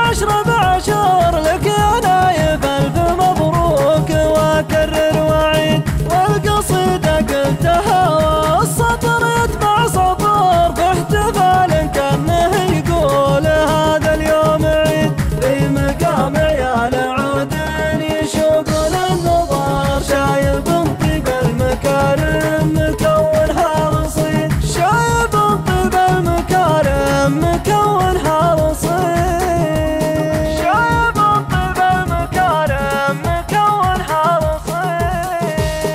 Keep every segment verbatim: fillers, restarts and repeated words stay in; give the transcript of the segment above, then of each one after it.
عشرة بعشر لك يا نايف ألف مبروك، وأكرر وأعيد والقصيدة قلتها والسطر يتبع سطر في احتفال كأنه يقول هذا اليوم عيد، في مقام عيال عود يشوقون النظر، شايب طيب المكارم مكونها رصيد، شايب طيب المكارم مكونها رصيد، شايب طيب المكارم مكونها رصيد.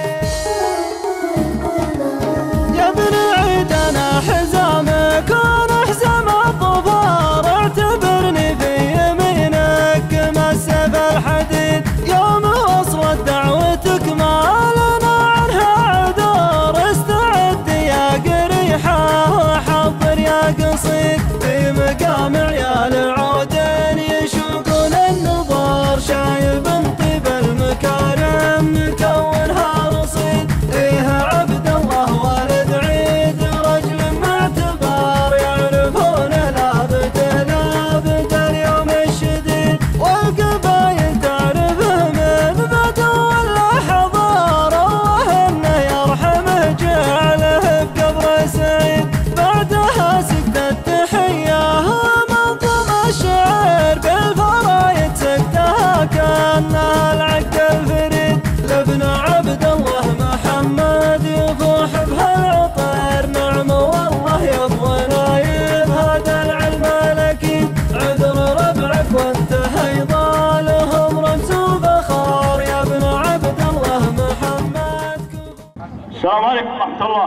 يا ابن عيد انا حزامك وانا حزام الظفار، اعتبرني في يمينك مسف الحديد، يوم وصلت دعوتك ما لنا عنها عذر، استعد يا قريحة وحضر يا قصيد، في مقام عيال عود يشوقون النظر، شايب طيب المكارم مكونها رصيد، فيها عبد الله والد عيد رجل معتبر، يعرفون لابته لابته اليوم الشديد، والقبايل تعرفه من بدو ولا حضار، الله انه يرحمه جعله بقبر سعيد، بعدها سكتة تحية منظم الشعر، بالفرايد سكتها كأنها العقد الفريد، لابن عبد الله محمد يفوح بهالعطر، نعم والله يبغى نايب هذا العلم الاكيد، عذر ربعك وانتهى يضالهم رمز وفخار، يا ابن عبد الله محمد. السلام عليكم ورحمة الله.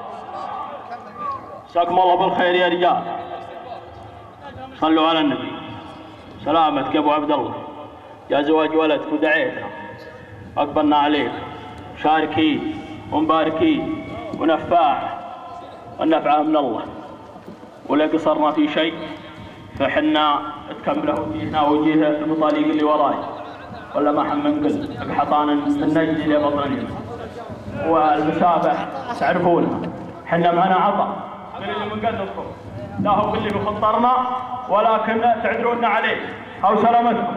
مساكم الله بالخير يا رجال. صلوا على النبي. سلامتك يا ابو عبد الله. يا زواج ولدك ودعيتها. اقبلنا عليك. شاركين ومباركين ونفاع، والنفعة من الله. ولا قصرنا في شيء فحنا تكمله وجيهنا وجيه المطاليق اللي وراي. ولا ما حن منقل بحطان النجد اللي بطننا. والمسابح تعرفونها، حنا معنا عطاء من اللي بنقدمكم، لا هو اللي بخطرنا ولكن تعذرونا عليه، او سلامتكم.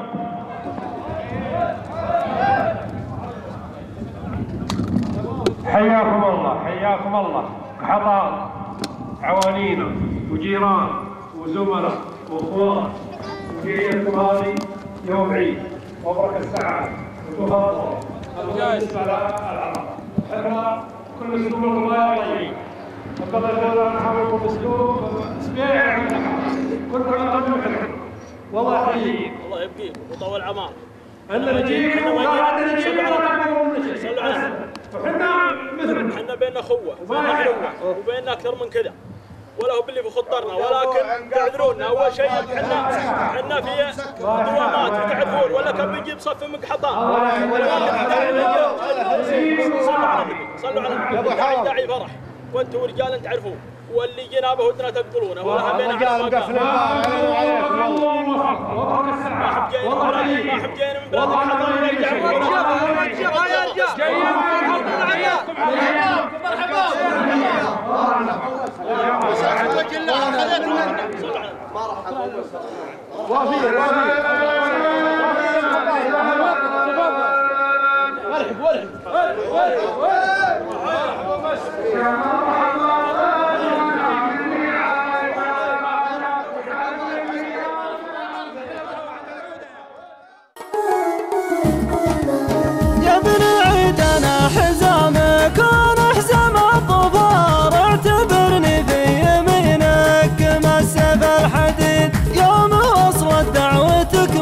حياكم الله حياكم الله، حطام عوانينا وجيران وزملاء واخوان، وجيتكم هذه يوم عيد، مبروك السعادة وتفضلوا. بالنسبة للعرب احنا كل اسلوب الله يرضيك، فقد جرى نحاول اسلوب سبيع كلنا قد نحب، والله يحييك الله يبقيك وطول عمرك. انا نجيك وقاعد نجيك صلوا على وحنا مثل احنا بيننا اخوه وبيننا حلوه وبيننا اكثر من كذا، ولا هو باللي بخطرنا، ولكن تعذرونا. اول شيء احنا احنا في دوامات وتعرفون، ولا كان بيجيب صف مقحطان، صلوا على النبي صلوا على النبي. داعي داعي فرح، وانتم رجال تعرفون، واللي جنابه ودنا تقتلونه، ولا حبينا على مقام. ما حب جايين ما حب جايين من بلاد الحضاره ونرجع يا ابن عيد انا حزامك وانا حزام الظفار، اعتبرني في يمينك مسف الحديد، يوم وصلت دعوتك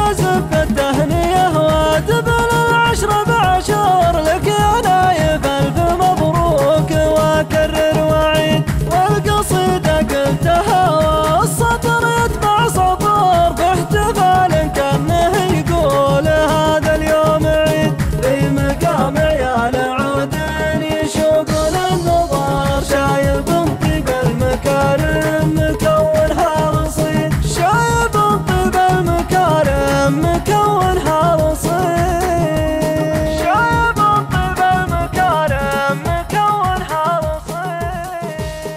أزف التهنية وأتبل العشر بعشر لك يا نايف ألف مبروك وأكرر وأعيد والقصيدة قلتها والسطر يتبع سطر باحتفال كأنه يقول هذا اليوم عيد في مقام عيال عود يشوقون النظر شايب طيب المكارم مكونها رصيد شايب طيب المكارم مكونها رصيد شايب طيب المكارم مكونها رصيد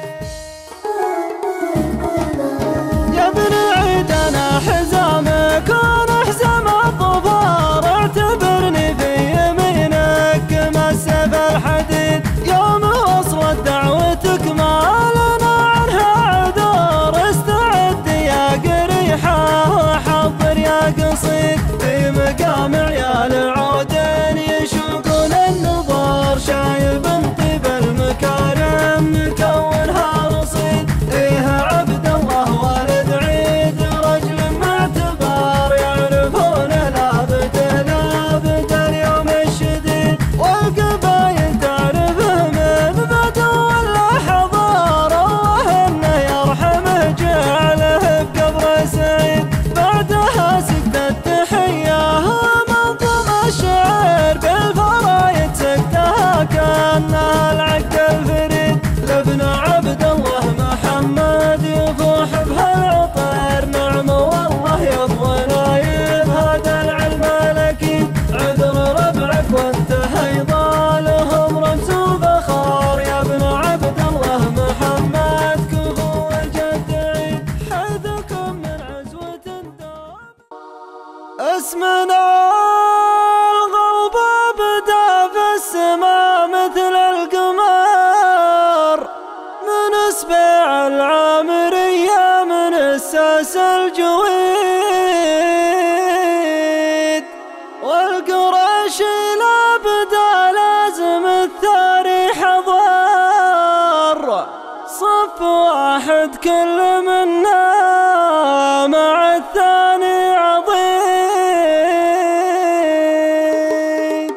يا ابن عيد انا حزامك وانا حزام الظفار اعتبرني في يمينك مسف الحديد يوم وصلت دعوتك ما لنا عنها عذر استعد يا قريحة وحضر يا قصيد في مقام عيال عود يشوقون النظر شايب طيب المكارم مكونها رصيد فيها عبد الله والد عيد رجل معتبر يعرفون لابته لابته اليوم الشديد والقبايل تعرفه من بدو ولا حضار الله انه يرحمه جعله بقبر سعيد بعدها سكت التحية منظم الشعر بالفرايد سكتها كأنها العقد الفريد لابن عبد الله محمد يفوح بهالعطر نعم والله يبغى نايب هذا العلم الاكيد عذر ربعك وانتهى يضالهم رمز وفخار يا ابن عبد الله محمد كفو الجد عيد حيثكم من عزوة دوم اسمنا الغوب بدا في السماء مثل القمر من اسبع العامرية من الساس الجويد والقرشي لا بدا لازم الثاري حضر صف واحد كل منا مع الثاني عضيد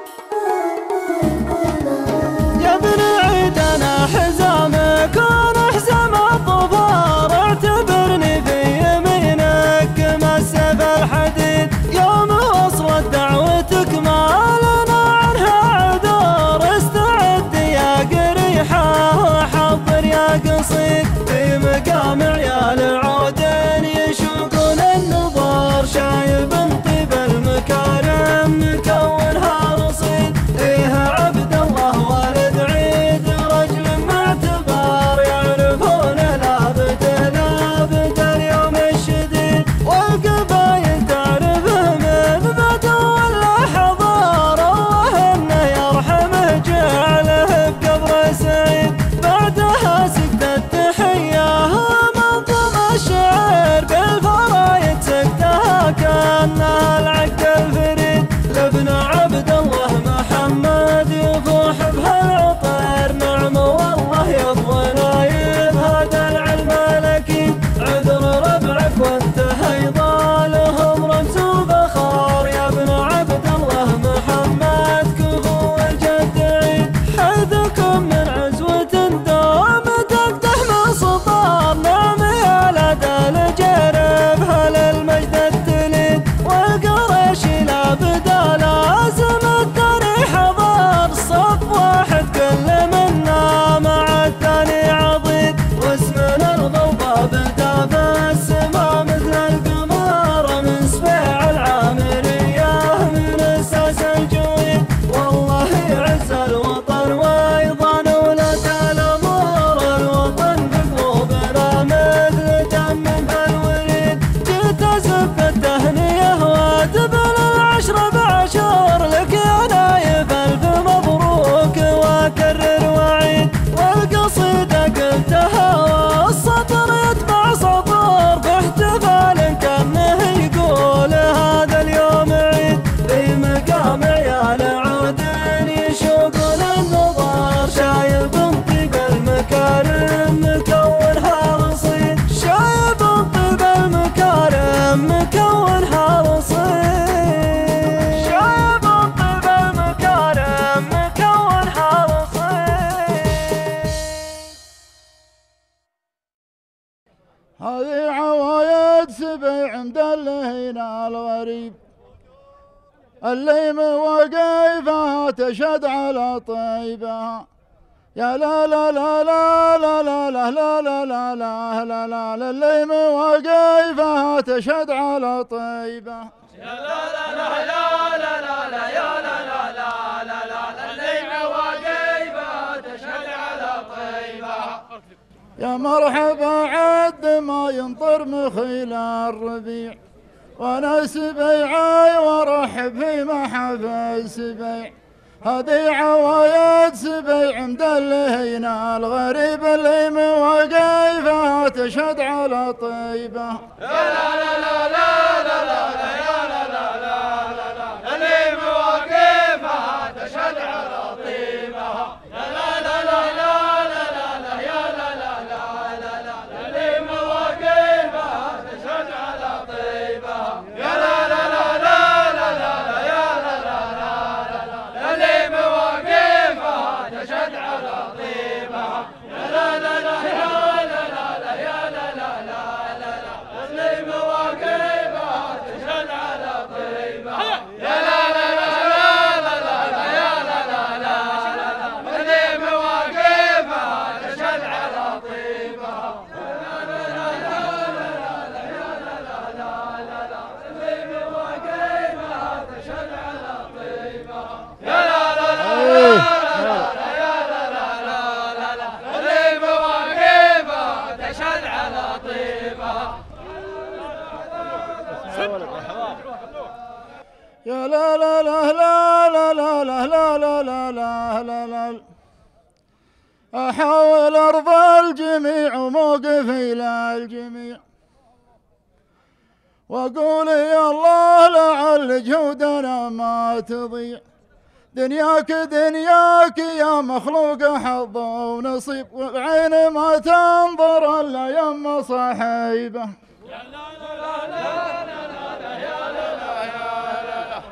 يا ابن عيد انا حزامك وانا حزام الظفار اعتبرني في يمينك مسف الحديد يوم وصلت دعوتك ما لنا عنها عذر استعد يا قريحة وحضر يا قصيد في مقام عيال الغريب اللي مواقفها تشهد على طيبها. يا لا لا لا لا لا لا لا لا لا لا لا لا لا لا اللي مواقفها تشهد على طيبها. يا لا لا لا لا لا لا لا يا لا لا لا لا لا اللي مواقفها تشهد على طيبها. يا مرحبا عد ما ينطر مخيل الربيع وانا سبيعي وارحب في محفل سبيع. هذه عوايد سبيع مدلهينا الغريب اللي مواقفها تشهد على طيبه. يا لا لا لا لا لا لا يا لا لا لا لا اللي مواقفها تشهد على طيبها. يا لا لا لا لا لا لا يا لا لا لا لا اللي مواقفها تشهد على طيبها. يا لا لا لا لا لا يا لا لا لا اللي مواقفها تشهد على طيبها. يا لا لا لا لا يا لا لا لا اللي مواقفها تشهد على طيبها. يا لا لا لا لا يا لا لا لا اللي مواقفها تشهد على طيبها. يا لا لا لا يا لا لا لا اللي مواقفها تشهد على طيبها. يا لا لا لا يا لا لا لا اللي مواقفها تشهد على طيبها. يا لا لا لا لا لا لا لا لا لا لا لا لا لا أحاول أرضى الجميع وموقفي للجميع وأقول يا الله لعل جهودنا ما تضيع. دنياك دنياك يا مخلوق حظ ونصيب والعين ما تنظر إلا يم صاحبه. يا لا لا لا لا يا لا لا يا لا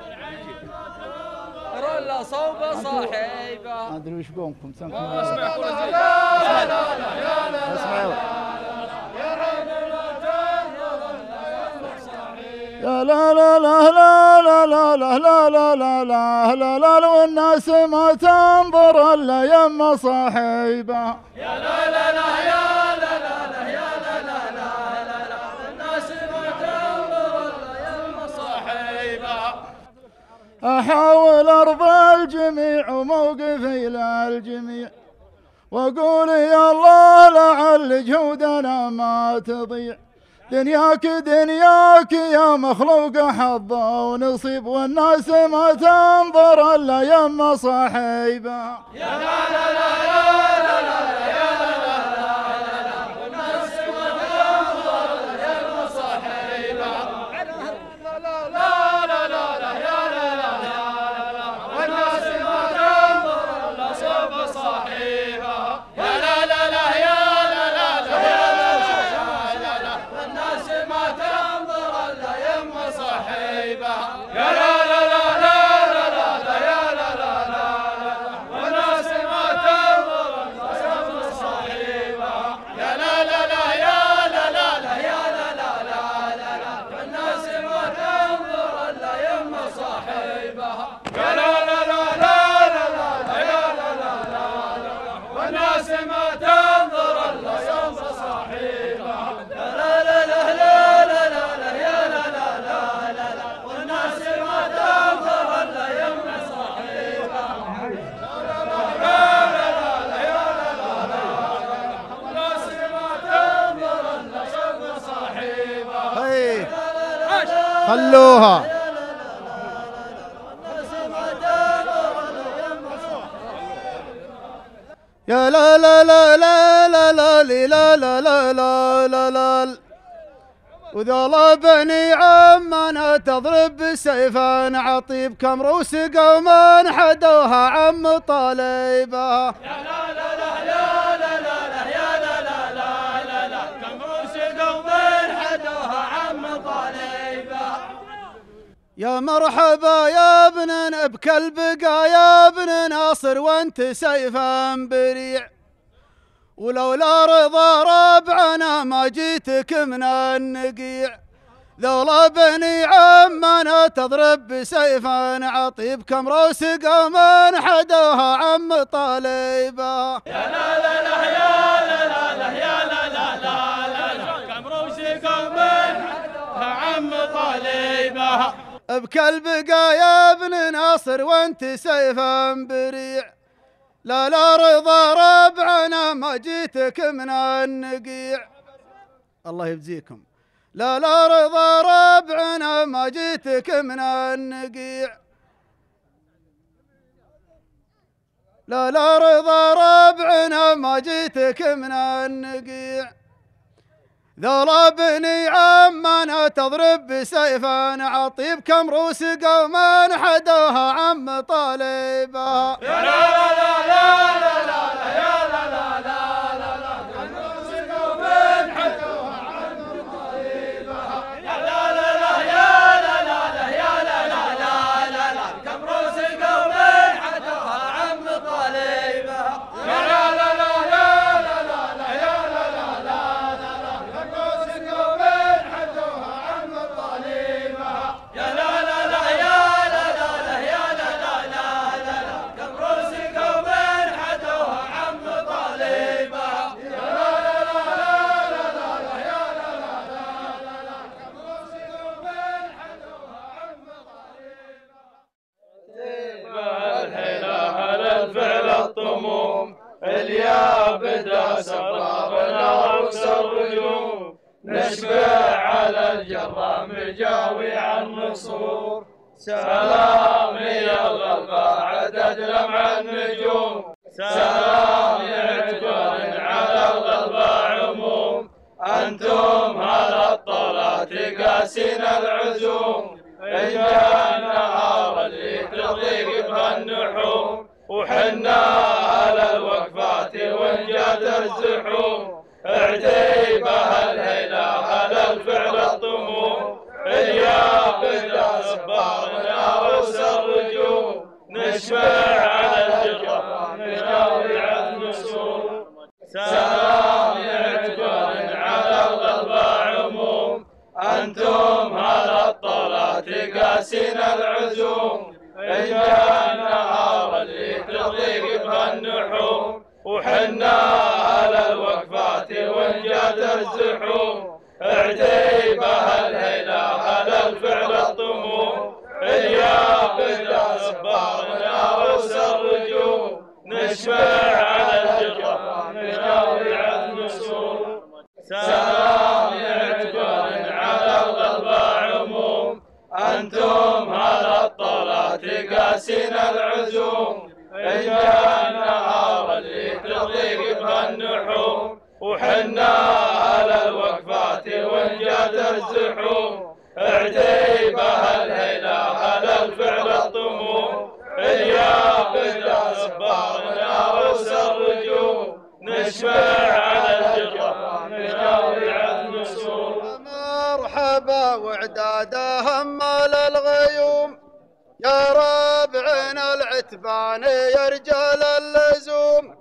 رولا صوب صاحبه. ما ادري وش قومكم سمكم. اسمع كل زين. لا لا لا يا لا اسمعوا. يا رجل لا تنظر يا لا لا لا لا لا لا لا لا لا لا لا لا لا والناس ما تنظر الا يم صاحبه. يا لا لا لا يا لا لا لا يا لا لا لا لا الناس ما تنظر الا يم صاحبه. احاول ارضى الجميع وموقفي للجميع واقول يا الله لعل جهودنا ما تضيع. دنياك دنياك يا مخلوق حظ ونصيب والناس ما تنظر الا يم صاحبه. يا لا لا لا يا لا لا يا لا لا لا والناس ما تنظر الا يم صاحبه. لا لا لا لا يا لا لا والناس ما تنظر الا صوب صاحبه. يا لا لا لا يا لا لا يا لا لا والناس ما تنظر الا يم صاحبه. يا لا لا لا لا لا يا لا لا والناس ما تنظر الا صوب صاحبه. يا لا لا لا يا لا لا يا لا لا والناس ما تنظر الا يم صاحبه. يا لا لا لا لا يا لا لا والناس ما تنظر الا يم صاحبه. يا لا لا لا لا يا لا لا والناس ما تنظر الا يم صاحبه. والناس ما تنظر الا يم صاحبه. هي خلوها. يا لا لا لا لا لا لا لا لا لا لا لا لا وذولا بني عمنا تضرب بسيفان عطيب كم روس قوم حدوها عم طالبها. يا لا لا لا يا لا لا يا لا لا لا كم روس قوم حدوها عم طالبها. يا مرحبا يا ابن بكلب يا ابن ناصر وانت سيفا بريع ولولا رضا ربعنا ما جيتك من النقيع. ذولا بني عمان تضرب بسيفا عطيب كم روس قوم حدوها عم طالبها يا لا لا لا يا لا لا لا يا لا لا لا لا كم روس قوم حدوها عم طالبها بكلب يا ابن ناصر وانت سيفا بريع لا لا رضا ربعنا ما جيتك من النقيع الله يجزيكم لا لا رضا ربعنا ما جيتك من النقيع لا لا رضا ربعنا ما جيتك من النقيع ذولا بني عمان تضرب بسيفا عطيب كم روس قوم حدوها عم طالبها يا لا لا لا لا لا لا يا لا لا لا لا لا كم روس قوم حدوها عم طالبها يا لا لا لا يا لا لا لا يا لا لا لا لا لا كم روس قوم حدوها عم طالبها يا لا لا لا يا لا لا لا يا لا لا لا لا لا كم روس قوم حدوها عم طالبها يا لا لا لا يا لا لا لا يا لا لا لا لا لا كم روس قوم حدوها عم طالبها يا لا لا لا لا لا لا يا لا لا لا لا كم روس قوم حدوها عم طالبها الحيلة على الفعل الطموم اليا بدا سبابنا وكسر الرجوم نشبع على الجرام مجاوي عن نصور سلام يا الغلبة عدد لمع النجوم سلام يعتبر على الغلبة عموم أنتم على الطلات قاسين العزوم إن جاء النهار اللي تضيق بها النحوم وحنا على الوقفات وإن جات الزحوم اعتيبها الليلة على الفعل الطموم اليا بدا صبارنا وسر الرجوم نشبع على الجرة نجاوي عن نصور سلام يعتبر على الغلبة عموم أنتم على الطلات قاسين العزوم إن جاء النهار اللي تضيق بها النحوم وحنا على الوقفات وإن جات الزحوم اعتيبها الليلة على الفعل الطموم اليا بدا صبارنا وسر الرجوم نشبع على الجرة نجاوي عن نصور سلام يعتبر على الغلبة عموم أنتم على الطلات قاسين العزوم إن جاء النهار اللي تضيق بها النحوم وحنا على الوقفات وإن جات الزحوم اعتيبها الليلة على الفعل الطموم اليا بدا صبارنا وسر الرجوم نشبع على الجرة نجاوي عن نصور مرحبا وعداده همال الغيوم يا ربعنا العتبان يا رجال اللزوم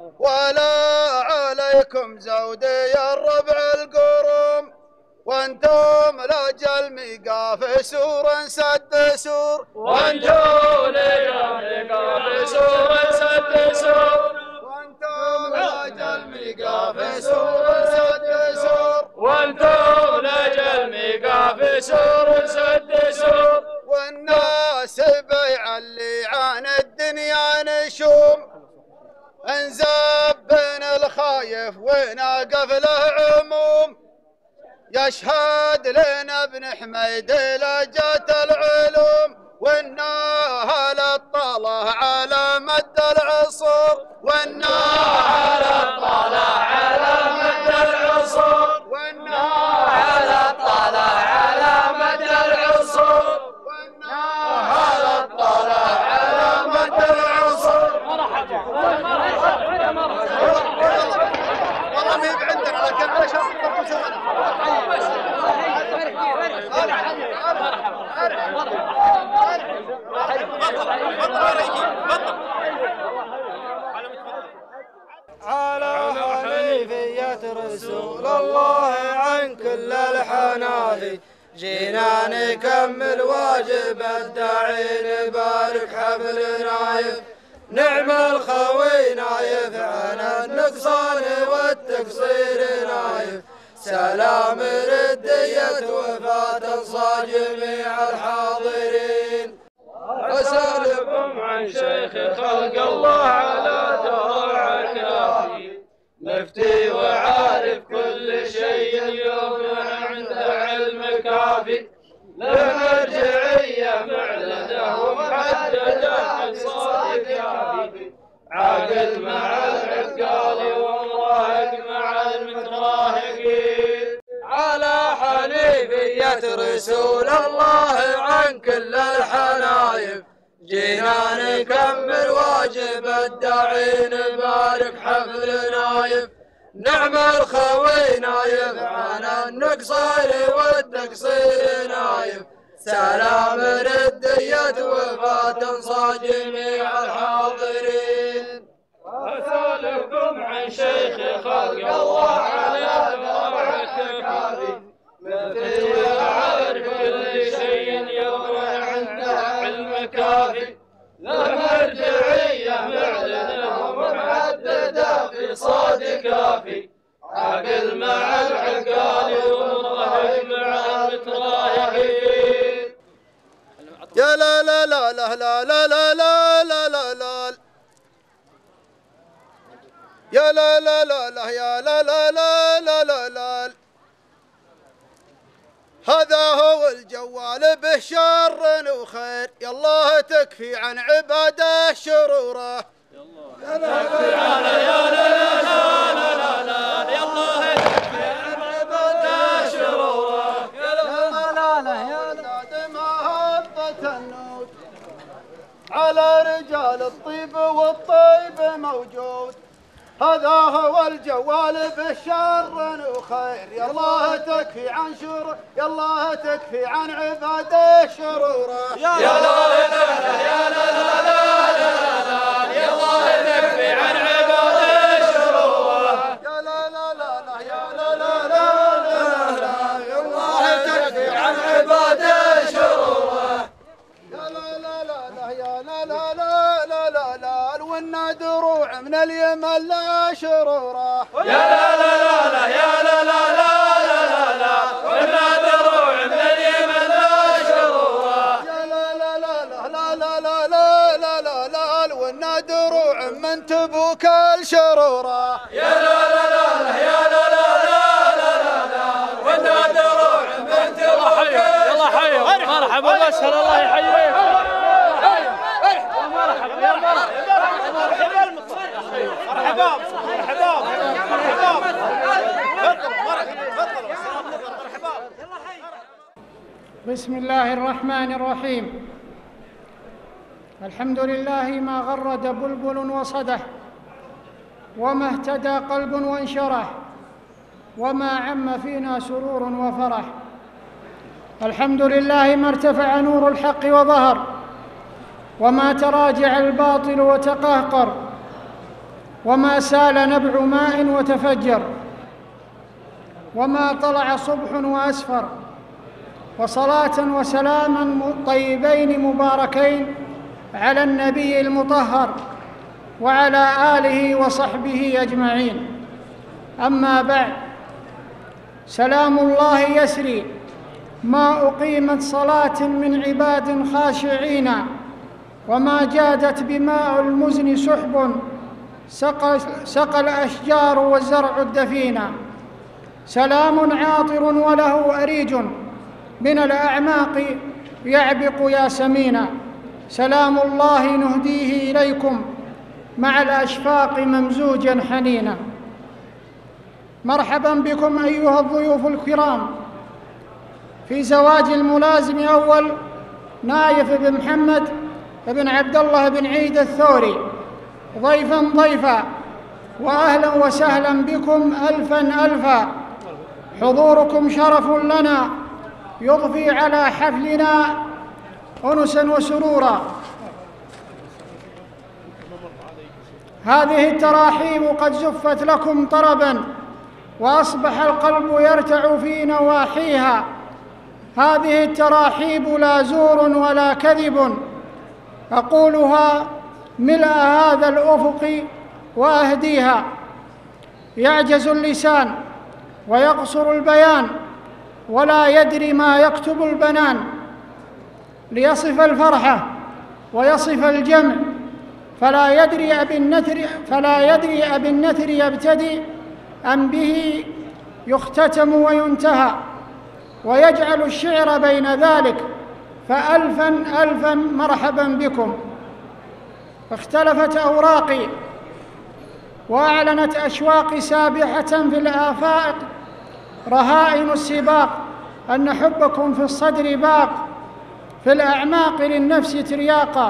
ولا عليكم زودي يا الربع القروم وانتم لاجل ميقاف سور سد سور وانتم لاجل سور سد سور وانتم لاجل ميقاف سور سد سور وانتم لاجل ميقاف سور سد سور والناس بيع اللي عن الدنيا نشوم انزبن الخايف وناقف له عموم يشهد لنا ابن حميد لجت العلوم والناهل الطلع على مد العصور والناهل الطلع على مد العصور والناهل الطلع على مد العصور والناهل الطلع على مد العصور والله ما يبعد عندنا لكن على شرط على حنيفية رسول الله عن كل الحنافي جينا نكمل واجب الداعي نبارك حفل نايف. نعم الخوي نايف عن النقصان والتقصير نايف. سلام ردية وفاة صار جميع الحاضرين. أسألكم عن شيخ خلق الله على دروع كافي. مفتي وعارف كل شيء اليوم عنده علم كافي. له مرجعية معلنة ومحددة اقتصاد كافي. عاقل مع العقال ومراهق مع المتراهقين. على حنيفية رسول الله عن كل الحنايف. جينا نكمل واجب الداعي نبارك حفل نايف. نعم الخوي نايف عن النقصان والتقصير نايف. سلام ردية وفاة صار جميع الحاضرين. أسألكم عن شيخ خلق الله على دروع كافي. مفتي وعارف كل شيء يوم عنده علم كافي. له مرجعية معلنة ومحددة في صاد كافي. عاقل مع العقال ومراهق مع المتراهقين. يا لا لا لا لا لا لا لا لا لا لا لا يا لا لا لا لا يا لا لا لا لا لا لا. هذا هو الجوال به شر وخير. يا الله تكفي عن عباده شروره. يا لا لا لا يا لا لا لا لا لا يا الله تكفي عن عباده شروره. يا لا لا لا يا لا ما هبة النود على رجال الطيب والطيب موجود. هذا هو الجوال بالشر وخير. يا الله تكفي عن شر يا الله تكفي عن عباده شروره. يا لا لا لا يا لا لا لا لا يا الله تكفي عن عباده شروره. يا لا لا لا يا لا لا لا لا يا الله تكفي عن عباده شروره. يا لا لا لا يا لا لا لا لا لا لا والنا دروع من اليمن لا شروره. يا لا لا لا لا يا لا لا لا لا لا والنا دروع من اليمن لا شروره. يا لا لا لا لا لا لا لا لا لا لا والنا دروع من تبوك الشروره. يا لا لا لا لا يا لا لا لا لا لا والنا دروع من تبوك. يلا حي مرحبا بشر الله يحييك. مرحبا يا مرحبا مرحبا مرحبا مرحبا. بسم الله الرحمن الرحيم. الحمد لله ما غرد بلبل وصده وما اهتدى قلب وانشرح وما عم فينا سرور وفرح. الحمد لله ما ارتفع نور الحق وظهر وما تراجع الباطل وتقهقر وما سال نبع ماء وتفجر وما طلع صبح وأسفر. وصلاة وسلاما طيبين مباركين على النبي المطهر وعلى آله وصحبه أجمعين. أما بعد، سلام الله يسري ما أقيمت صلاة من عباد خاشعين وما جادت بماء المزن سحب سقى, سقى الأشجار والزرع الدفينا. سلام عاطر وله أريج من الأعماق يعبق ياسمينا. سلام الله نهديه إليكم مع الأشفاق ممزوجا حنينا. مرحبا بكم أيها الضيوف الكرام في زواج الملازم أول نايف بن محمد بن عبد الله بن عيد الثوري. ضيفا ضيفا وأهلا وسهلا بكم ألفا ألفا. حضوركم شرف لنا يضفي على حفلنا أنسا وسرورا. هذه التراحيب قد زفت لكم طربا وأصبح القلب يرتع في نواحيها. هذه التراحيب لا زور ولا كذب، أقولها ملء هذا الأفق وأهديها. يعجز اللسان ويقصر البيان، ولا يدري ما يكتب البنان، ليصف الفرحة ويصف الجمع، فلا يدري أبي النثر فلا يدري أبي النثر يبتدي أم به يختتم وينتهى، ويجعل الشعر بين ذلك، فألفا ألفا مرحبا بكم. فاختلفت أوراقي وأعلنت أشواقي سابحة في الآفاق، رهائن السباق أن حبكم في الصدر باق، في الأعماق للنفس ترياقا.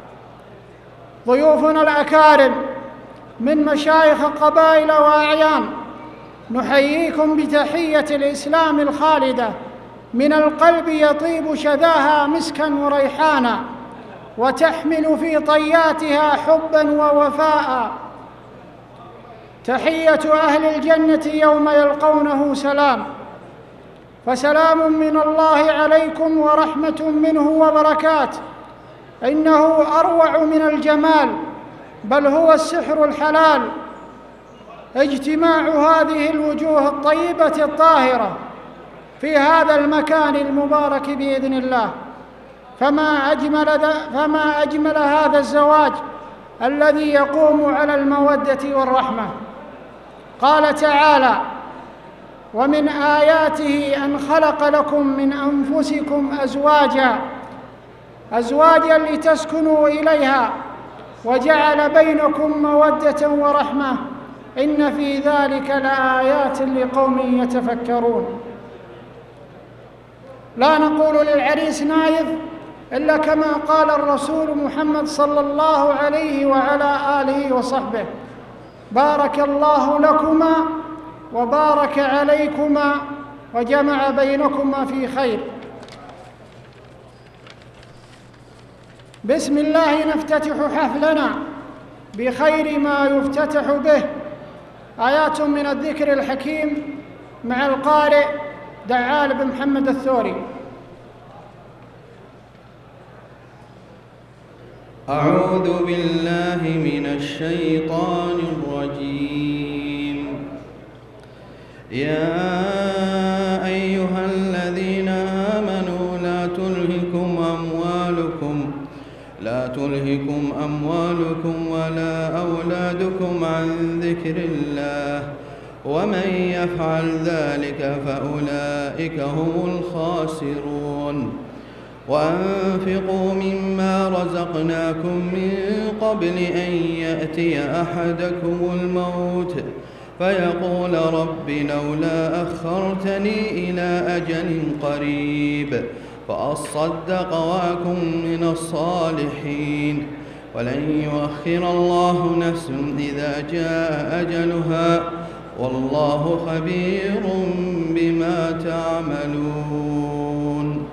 ضيوفنا الأكارم من مشايخ قبائل وأعيان، نحييكم بتحية الإسلام الخالدة، من القلب يطيب شذاها مسكا وريحانا، وتحمل في طياتها حبا ووفاء. تحية أهل الجنة يوم يلقونه سلام، فسلام من الله عليكم ورحمة منه وبركات. إنه أروع من الجمال، بل هو السحر الحلال، اجتماع هذه الوجوه الطيبة الطاهرة في هذا المكان المبارك بإذن الله. فما أجمل, فما أجمل هذا الزواج الذي يقوم على المودة والرحمة. قال تعالى: ومن آياته أن خلق لكم من أنفسكم أزواجا أزواجا لتسكنوا إليها وجعل بينكم مودة ورحمة إن في ذلك لآيات لقوم يتفكرون. لا نقول للعريس نايف إلا كما قال الرسول محمد صلى الله عليه وعلى آله وصحبه: بارك الله لكما وبارك عليكما وجمع بينكما في خير. بسم الله نفتتح حفلنا بخير ما يفتتح به. آيات من الذكر الحكيم مع القارئ دعال بن محمد الثوري. أعوذ بالله من الشيطان الرجيم. يا أيها الذين آمنوا لا تلهكم أموالكم لا تلهكم أموالكم ولا أولادكم عن ذكر الله ومن يفعل ذلك فأولئك هم الخاسرون. وأنفقوا مما رزقناكم من قبل أن يأتي أحدكم الموت فيقول رب لولا أخرتني إلى أجل قريب فأصدق وأكن من الصالحين ولن يؤخر الله نفسا إذا جاء أجلها والله خبير بما تعملون.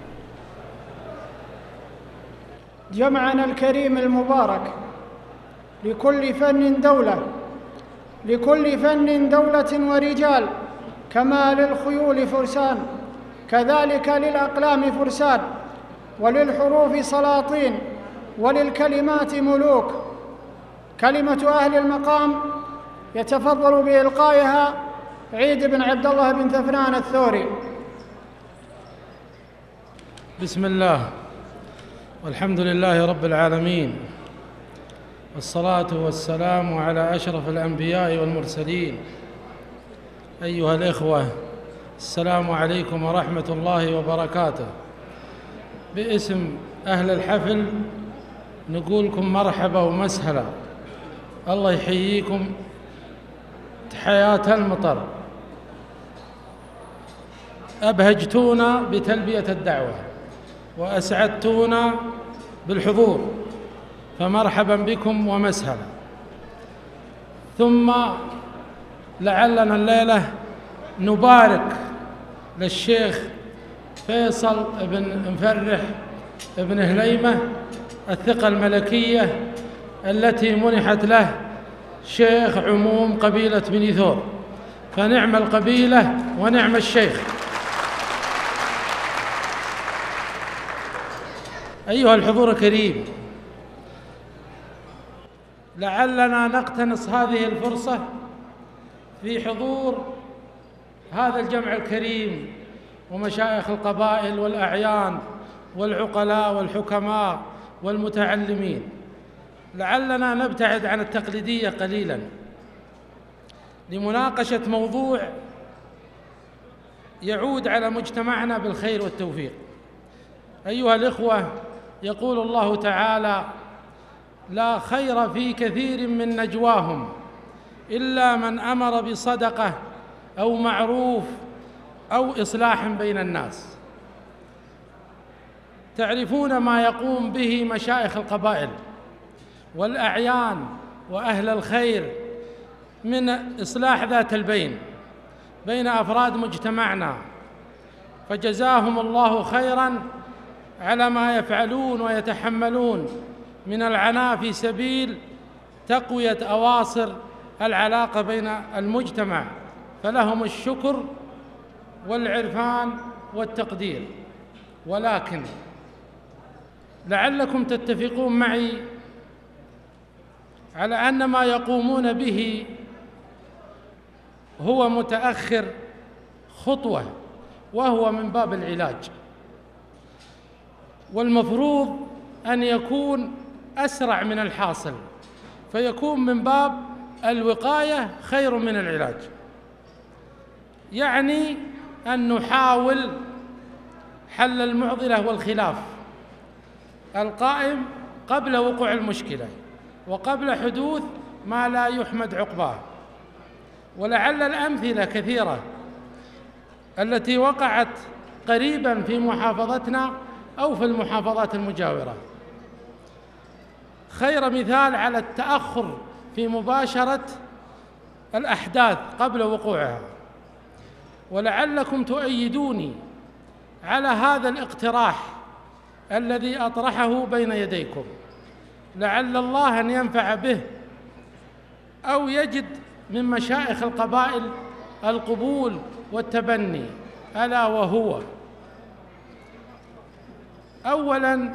جمعنا الكريم المبارك لكل فن دولة لكل فن دولة ورجال، كما للخيول فرسان كذلك للأقلام فرسان وللحروف سلاطين وللكلمات ملوك. كلمة أهل المقام يتفضل بإلقائها عيد بن عبد الله بن ثفران الثوري. بسم الله والحمد لله رب العالمين، والصلاة والسلام على أشرف الأنبياء والمرسلين. أيها الإخوة، السلام عليكم ورحمة الله وبركاته. باسم أهل الحفل نقولكم مرحبا ومسهلا، الله يحييكم حياة المطر. أبهجتونا بتلبية الدعوة وأسعدتونا بالحضور، فمرحبا بكم ومسهلا. ثم لعلنا الليلة نبارك للشيخ فيصل بن مفرح بن هليمة الثقة الملكية التي منحت له شيخ عموم قبيلة بني ثور، فنعم القبيلة ونعم الشيخ. أيها الحضور الكريم، لعلنا نقتنص هذه الفرصة في حضور هذا الجمع الكريم ومشايخ القبائل والأعيان والعقلاء والحكماء والمتعلمين، لعلنا نبتعد عن التقليدية قليلاً لمناقشة موضوع يعود على مجتمعنا بالخير والتوفيق. أيها الإخوة، يقول الله تعالى: لا خير في كثير من نجواهم إلا من أمر بصدقة أو معروف أو إصلاح بين الناس. تعرفون ما يقوم به مشايخ القبائل والأعيان وأهل الخير من إصلاح ذات البين بين أفراد مجتمعنا، فجزاهم الله خيراً على ما يفعلون ويتحملون من العناء في سبيل تقوية أواصر العلاقة بين المجتمع، فلهم الشكر والعرفان والتقدير. ولكن لعلكم تتفقون معي على أن ما يقومون به هو متأخر خطوة، وهو من باب العلاج، والمفروض أن يكون أسرع من الحاصل، فيكون من باب الوقاية خير من العلاج. يعني أن نحاول حل المعضلة والخلاف القائم قبل وقوع المشكلة وقبل حدوث ما لا يحمد عقباه. ولعل الأمثلة كثيرة التي وقعت قريباً في محافظتنا أو في المحافظات المجاورة. خير مثال على التأخر في مباشرة الأحداث قبل وقوعها، ولعلكم تؤيدوني على هذا الاقتراح الذي أطرحه بين يديكم، لعل الله أن ينفع به أو يجد من مشايخ القبائل القبول والتبني، ألا وهو: أولاً،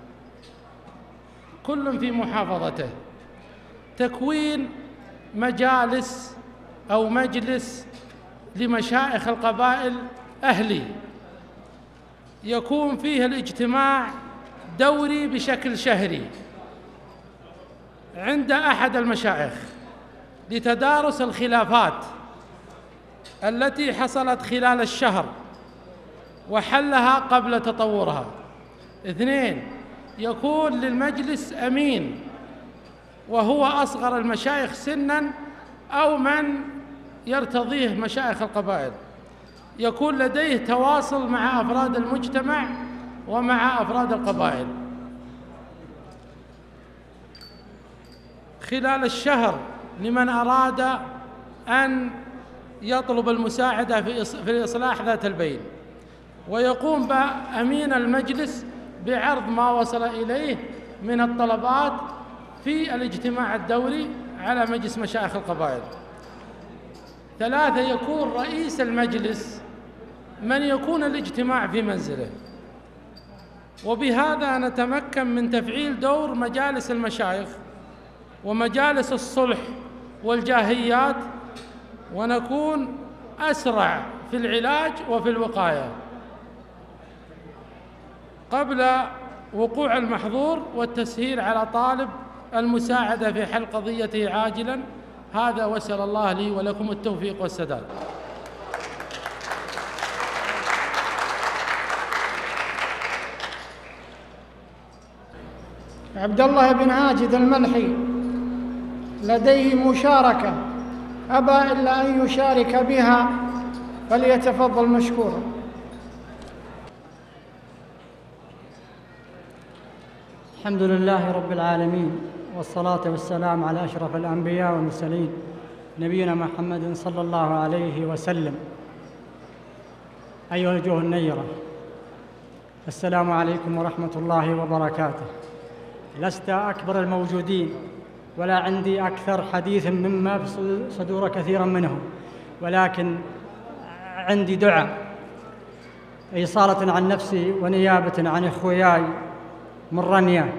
كل في محافظته تكوين مجالس أو مجلس لمشايخ القبائل أهلي، يكون فيه الاجتماع دوري بشكل شهري عند أحد المشايخ لتدارس الخلافات التي حصلت خلال الشهر وحلها قبل تطورها. اثنين، يكون للمجلس أمين، وهو أصغر المشايخ سناً أو من يرتضيه مشايخ القبائل، يكون لديه تواصل مع أفراد المجتمع ومع أفراد القبائل. خلال الشهر لمن أراد أن يطلب المساعدة في إصلاح ذات البين، ويقوم بأمين المجلس بعرض ما وصل إليه من الطلبات في الاجتماع الدوري على مجلس مشايخ القبائل. ثلاثة، يكون رئيس المجلس من يكون الاجتماع في منزله، وبهذا نتمكن من تفعيل دور مجالس المشايخ ومجالس الصلح والجاهيات، ونكون أسرع في العلاج وفي الوقاية قبل وقوع المحظور، والتسهيل على طالب المساعدة في حل قضيته عاجلاً. هذا، وأسأل الله لي ولكم التوفيق والسداد. عبد الله بن عاجد الملحي لديه مشاركة أبى إلا أن يشارك بها، فليتفضل مشكورا. الحمد لله رب العالمين، والصلاة والسلام على أشرف الأنبياء والمرسلين نبينا محمد صلى الله عليه وسلم. أيها الوجوه النيرة، السلام عليكم ورحمة الله وبركاته. لست أكبر الموجودين، ولا عندي أكثر حديث مما في صدور كثيرا منهم، ولكن عندي دعاء إيصالة عن نفسي ونيابة عن إخوياي من رنيا.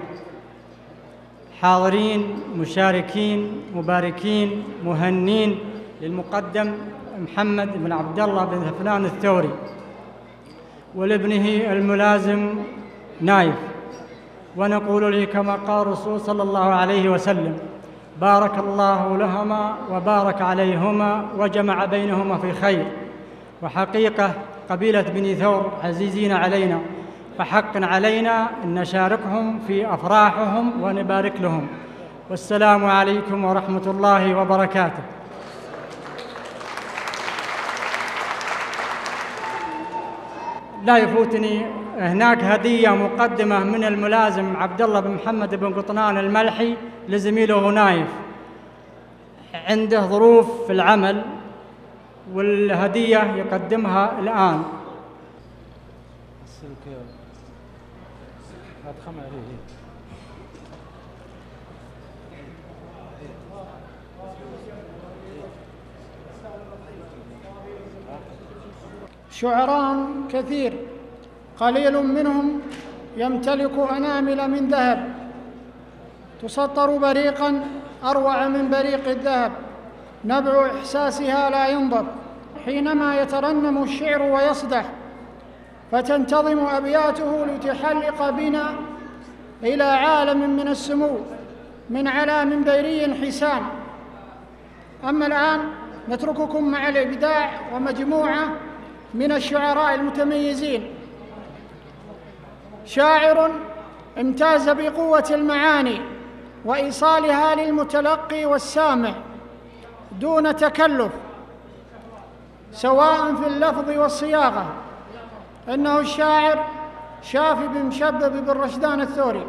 حاضرين مشاركين مباركين مهنين للمقدم محمد بن عبد الله بن ثفلان الثوري ولابنه الملازم نايف، ونقول له كما قال الرسول صلى الله عليه وسلم: بارك الله لهما وبارك عليهما وجمع بينهما في خير. وحقيقة قبيلة بني ثور عزيزين علينا، فحق علينا أن نشاركهم في أفراحهم ونبارك لهم. والسلام عليكم ورحمة الله وبركاته. لا يفوتني هناك هدية مقدمة من الملازم عبد الله بن محمد بن قطنان الملحي لزميله نايف، عنده ظروف في العمل والهدية يقدمها الآن. شعراء كثير قليل منهم يمتلك أنامل من ذهب تسطر بريقاً أروع من بريق الذهب، نبع إحساسها لا ينضب حينما يترنم الشعر ويصدح، فتنتظم أبياته لتحلق بنا إلى عالم من السمو من على منبري حسان. أما الآن نترككم مع الإبداع ومجموعة من الشعراء المتميزين. شاعر امتاز بقوة المعاني وإيصالها للمتلقي والسامع دون تكلف سواء في اللفظ والصياغة، إنه الشاعر شافي بن مشبب بن رشدان الثوري.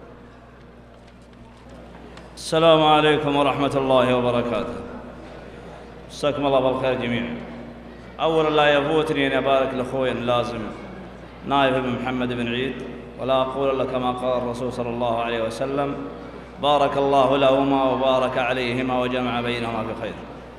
السلام عليكم ورحمة الله وبركاته. مساكم الله بالخير جميعا. أولا لا يفوتني أن أبارك لأخوي اللازم نايف بن محمد بن عيد، ولا أقول إلا كما قال الرسول صلى الله عليه وسلم: بارك الله لهما وبارك عليهما وجمع بينهما بخير.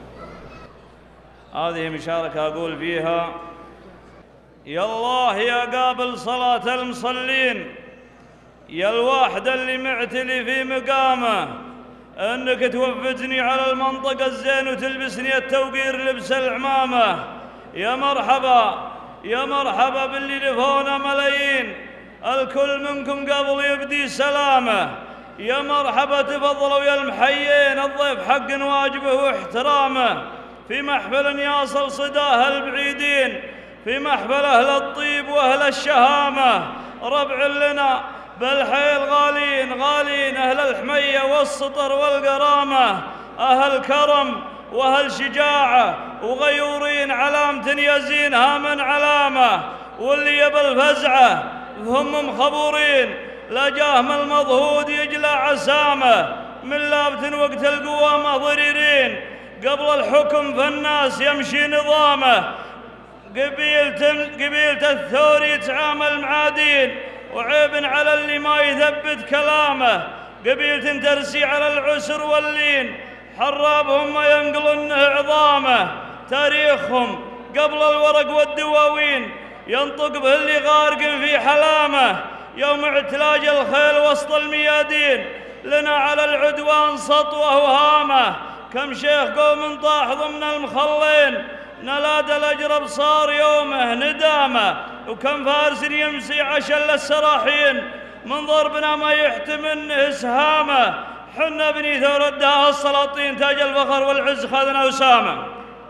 هذه مشاركة أقول فيها: يا الله يا قابل صلاة المصلين، يا الواحد اللي معتلي في مقامه، انك توفدني على المنطقة الزين وتلبسني التوقير لبس العمامة. يا مرحبا يا مرحبا باللي لفونا ملايين، الكل منكم قبل يبدي سلامه. يا مرحبا تفضلوا يا المحيين، الضيف حق واجبه واحترامه. في محفل ياصل صداه البعيدين، في محفل أهل الطيب وأهل الشهامة، ربع لنا بالحيل غالين غالين، أهل الحمية والسطر والقرامة، أهل كرم وأهل شجاعة وغيورين، علامة يزينها من علامة، واللي يبى الفزعة هم مخبورين، لا جاهم المضهود يجلى عسامة، من لابت وقت القوامة ضريرين، قبل الحكم فالناس يمشي نظامه. قبيلة قبيلة الثوري يتعامل مع دين، وعيب على اللي ما يثبت كلامه. قبيلة ترسي على العسر واللين، حرابهم ما ينقلن عظامه. تاريخهم قبل الورق والدواوين، ينطق به اللي غارق في حلامه. يوم اعتلاج الخيل وسط الميادين، لنا على العدوان سطوة وهامه. كم شيخ قوم طاح ضمن المخلين، نلاد الأجرب صار يومه ندامه. وكم فارس يمسي عشل السراحين، من ضربنا ما يحتمل إسهامه. حنا بني ثور الدهاء السلاطين، تاج الفخر والعز خذنا أسامة.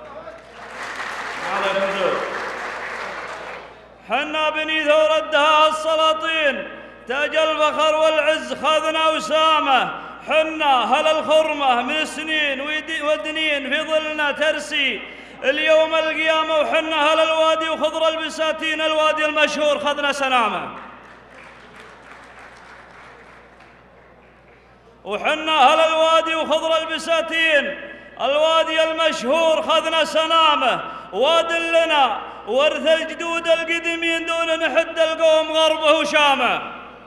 حنا بني ثور الدهاء السلاطين، تاج الفخر والعز خذنا أسامة. حنا هل الخرمة من سنين ودنين في ظلنا ترسي اليوم القيامة، وحنا هل الوادي وخضر البساتين، الوادي المشهور خذنا سنامة. وحنا هل الوادي وخضر البساتين، الوادي المشهور خذنا سنامه. واد لنا ورث الجدود القديمين، دون نحد القوم غربه وشامه.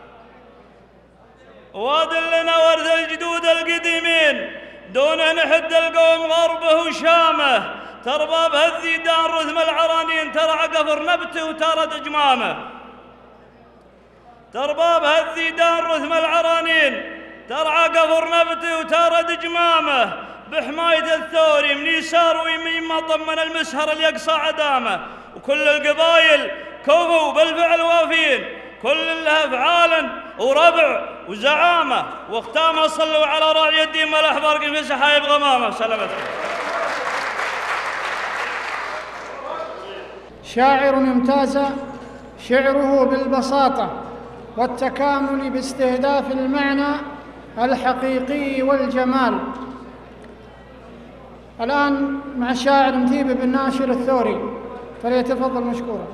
واد لنا ورث الجدود القديمين، دون نحد القوم غربه وشامه. ترباب الذيدان رثم العرانين، ترعى قفر نبته وتارد اجمامه. ترباب هالذيدان رثم العرانين، ترعى قفر نبتي وتارد جمامه، بحماية الثوري من يسار ويمين ما طمن المسهر اليقصى عدامه. وكل القبايل كوفوا بالفعل وافين، كل لها افعالا وربع وزعامه. واختامها صلوا على راعي الدين والاحبار في سحايب غمامه. سلامتكم. شاعر امتاز شعره بالبساطة والتكامل باستهداف المعنى الحقيقي والجمال. الآن مع الشاعر مثيب بن ناشر الثوري، فليتفضل مشكورا.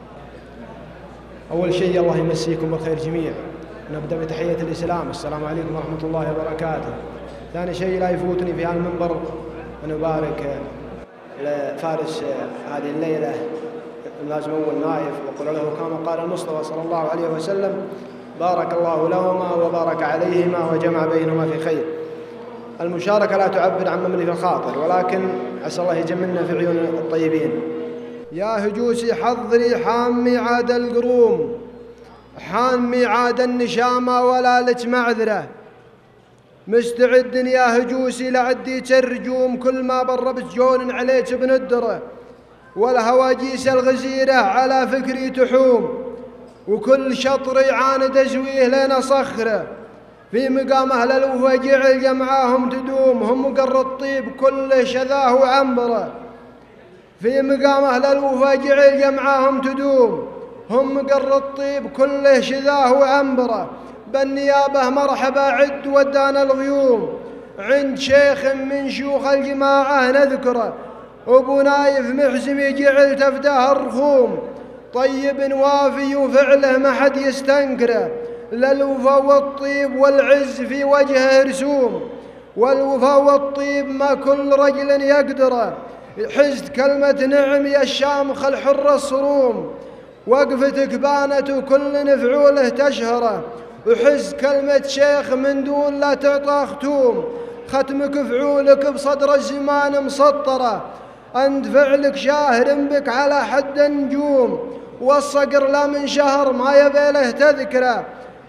أول شيء الله يمسيكم بالخير جميع. نبدأ بتحية الإسلام، السلام عليكم ورحمة الله وبركاته. ثاني شيء لا يفوتني في هذا المنبر أن أبارك لفارس هذه الليلة اللازم أول نايف، وقل له كما قال المصطفى صلى الله عليه وسلم: بارك الله لهما وبارك عليهما وجمع بينهما في خير. المشاركة لا تعبر عن مملي في الخاطر، ولكن عسى الله يجملنا في عيون الطيبين. يا هجوسي حضري حان ميعاد القروم، حان ميعاد النشامة ولا لك معذرة. مستعد يا هجوسي لعديك الرجوم، كل ما بربت جون عليك بندره، والهواجيس الغزيرة على فكري تحوم، وكل شطر يعاند أزويه لنا صخرة. في مقام أهل الوفا جعل جمعاهم تدوم، هم قر الطيب كله شذاه وعنبره. في مقام أهل الوفا جعل جمعاهم تدوم، هم قر الطيب كله شذاه وعنبره. بالنيابة مرحبا عد ودانا الغيوم، عند شيخ من شيوخ الجماعة نذكره، أبو نايف محزمي جعل تفداه الرخوم. طيب وافي وفعله ما حد يستنكره، للوفا والطيب والعز في وجهه رسوم. والوفا والطيب ما كل رجل يقدره، حزت كلمة نعم يا الشامخ الحر الصروم. وقفتك بانت وكل نفعوله تشهره، وحز كلمة شيخ من دون لا تعطى ختوم. ختمك فعولك بصدر الزمان مسطرة، أنت فعلك شاهر بك على حد النجوم. والصقر لا من شهر ما يبيله تذكره،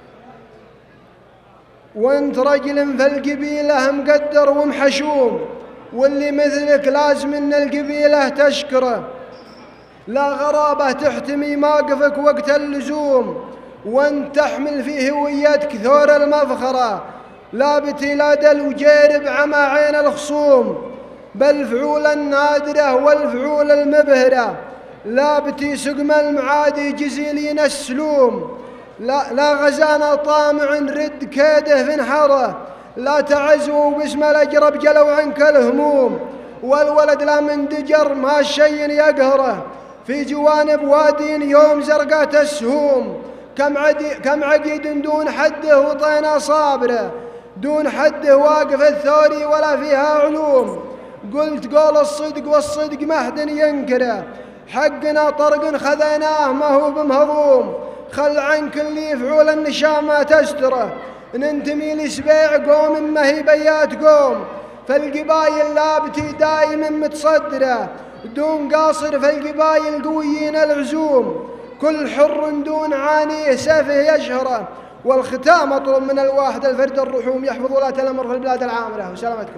وانت رجل في القبيلة مقدر ومحشوم. واللي مثلك لازم ان القبيلة تشكره، لا غرابة تحتمي موقفك وقت اللزوم. وانت تحمل في هويتك ثور المفخرة، لا بتلاد الوجير بعمى عين الخصوم. بالفعول النادرة والفعول المبهرة، لا بتي سقم المعادي جزيلين السلوم. لا, لا غزانا طامع رد كيده في نحره، لا تعزوا باسم الأجرب جلوا عنك الهموم. والولد لا من دجر ما شيء يقهره، في جوانب وادين يوم زرقات السهوم. كم, عدي كم عقيد دون حده وطينا صابره، دون حده واقف الثوري ولا فيها علوم. قلت قول الصدق والصدق ما حد ينكره، حقنا طرق خذيناه ما هو بمهضوم. خل عنك اللي يفعول النشامة تستره، ننتمي لسبيع قوم ما هي بيات قوم. فالقبايل لابتي دايما متصدره، دون قاصر في القبايل قويين العزوم. كل حر دون عانيه سيفه يشهره، والختام اطلب من الواحد الفرد الرحوم، يحفظ ولاة الامر في البلاد العامره. وسلامتكم.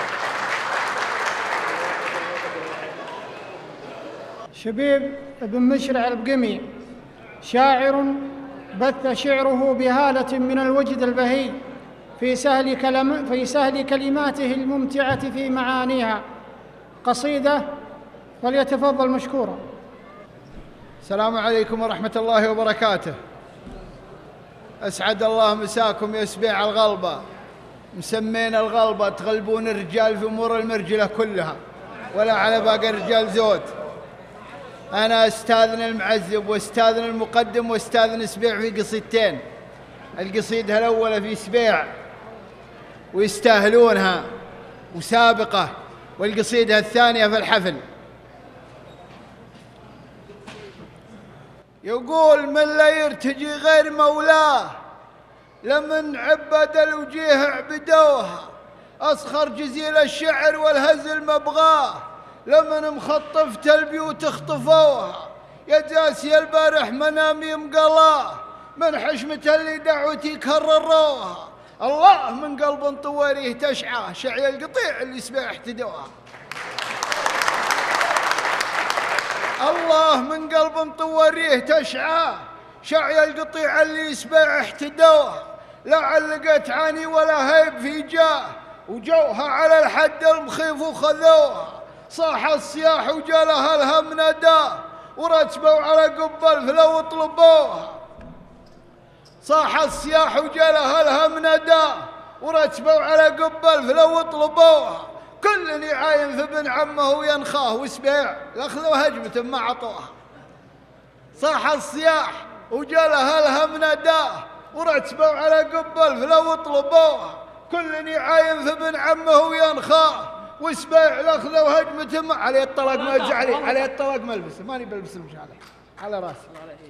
شبيب بن مشرع البقمي شاعر بث شعره بهالة من الوجد البهي في سهل, كلم في سهل كلماته الممتعة في معانيها. قصيدة، فليتفضل مشكورا. السلام عليكم ورحمة الله وبركاته. أسعد الله مساكم يا سبيع الغلبة. مسمين الغلبة تغلبون الرجال في أمور المرجلة كلها، ولا على باقي الرجال زود. أنا أستاذن المعذب واستاذن المقدم واستاذن سبيع في قصيدتين. القصيدة الأولى في سبيع ويستاهلونها وسابقة، والقصيدة الثانية في الحفل. يقول من لا يرتجي غير مولاه، لمن عبد الوجيه عبدوها. أسخر جزيل الشعر والهزل مبغاه، لمن مخطفت البيوت اخطفوها. يا جاسي البارح منامي مقلاه، من حشمته اللي دعوتي كرروها. الله من قلب طواريه تشعى شعي القطيع اللي سبع احتدوها. الله من قلب طواريه تشعى شعي القطيع اللي سبع احتدوها. لا علقت عاني ولا هيب في جاه وجوها على الحد المخيف وخذوها. صاح الصياح وجالها الهم نداه ورتبوا على قب الفلا وطلبوها. صاح الصياح وجالها الهم نداه ورتبوا على قب الفلا وطلبوها. كل يعاين في ابن عمه وينخاه وسبيع لاخذوا هجمة ما عطوها. صاح الصياح وجالها الهم نداه ورتبوا على قب الفلا وطلبوها. كل يعاين في ابن عمه وينخاه وسبيع لاخذوا هجمة ما عليه الطلاق ما يرجع عليه عليه الطلاق ما البسه ماني بلبس مش عليه على راسي.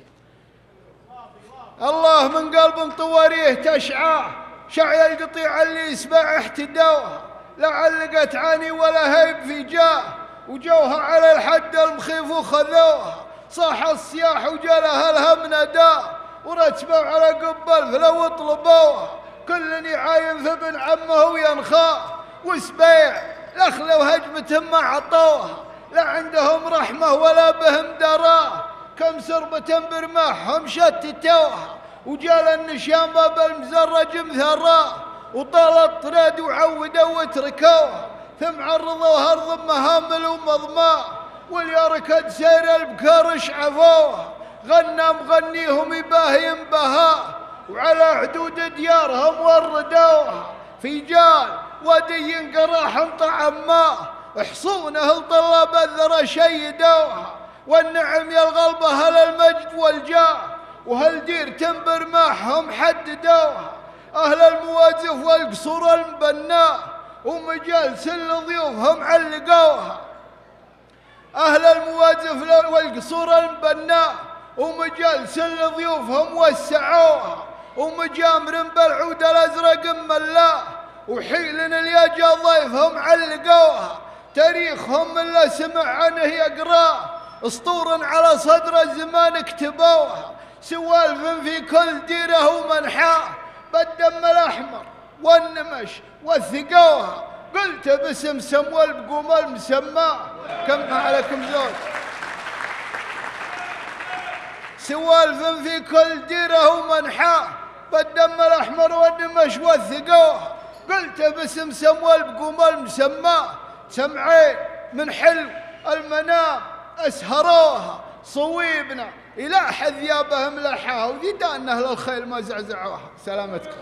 الله من قلب طواريه تشعى شعي القطيع اللي يسبع احتدوها. لا علقت عاني ولا هيب في جاه وجوها على الحد المخيف وخذوها. صاح الصياح وجالها الهم نداه ورتبوا على قب الفلا وطلبوها. كل يعاين في ابن عمه وينخاه وسبيع لاخذوا هجمتهم ما عطوها. لا عندهم رحمة ولا بهم دراه كم سربة برماحهم شتتوها. وجال النشام باب المزرج مثراه وطال الطراد وعودوا وتركوها. ثم عرضوها ارض مهامل ومضماه واليركد سير البكار شعفوها. غنى مغنيهم يباهي بهاه وعلى حدود ديارهم وردوها. في جال ودي قراح طعم ماه حصونه لطلاب الذرى شيدوها. والنعم يا الغلب اهل المجد والجاه وهل دير تنبر معهم حددوها. اهل المواجف والقصور المبناه ومجالس لضيوفهم علقوها. اهل المواجف والقصور المبناه ومجالس لضيوفهم وسعوها. ومجامر بالعود الازرق ملاه وحيل الياجا ضيفهم علقوها. تاريخهم من لا سمع عنه يقراه اسطور على صدر الزمان اكتبوها. سوالف في كل ديره ومنحاه بالدم الاحمر والنمش وثقوها. قلت باسم سموال بقوم المسماه كم عليكم زود. سوالف في كل ديره ومنحاه بالدم الاحمر والنمش وثقوها. قلت باسم سموال بقوم المسماه سمعين من حلو المنام اسهروها. صويبنا الى حذيابهم لحاها وديدان اهل الخيل ما زعزعوها. سلامتكم.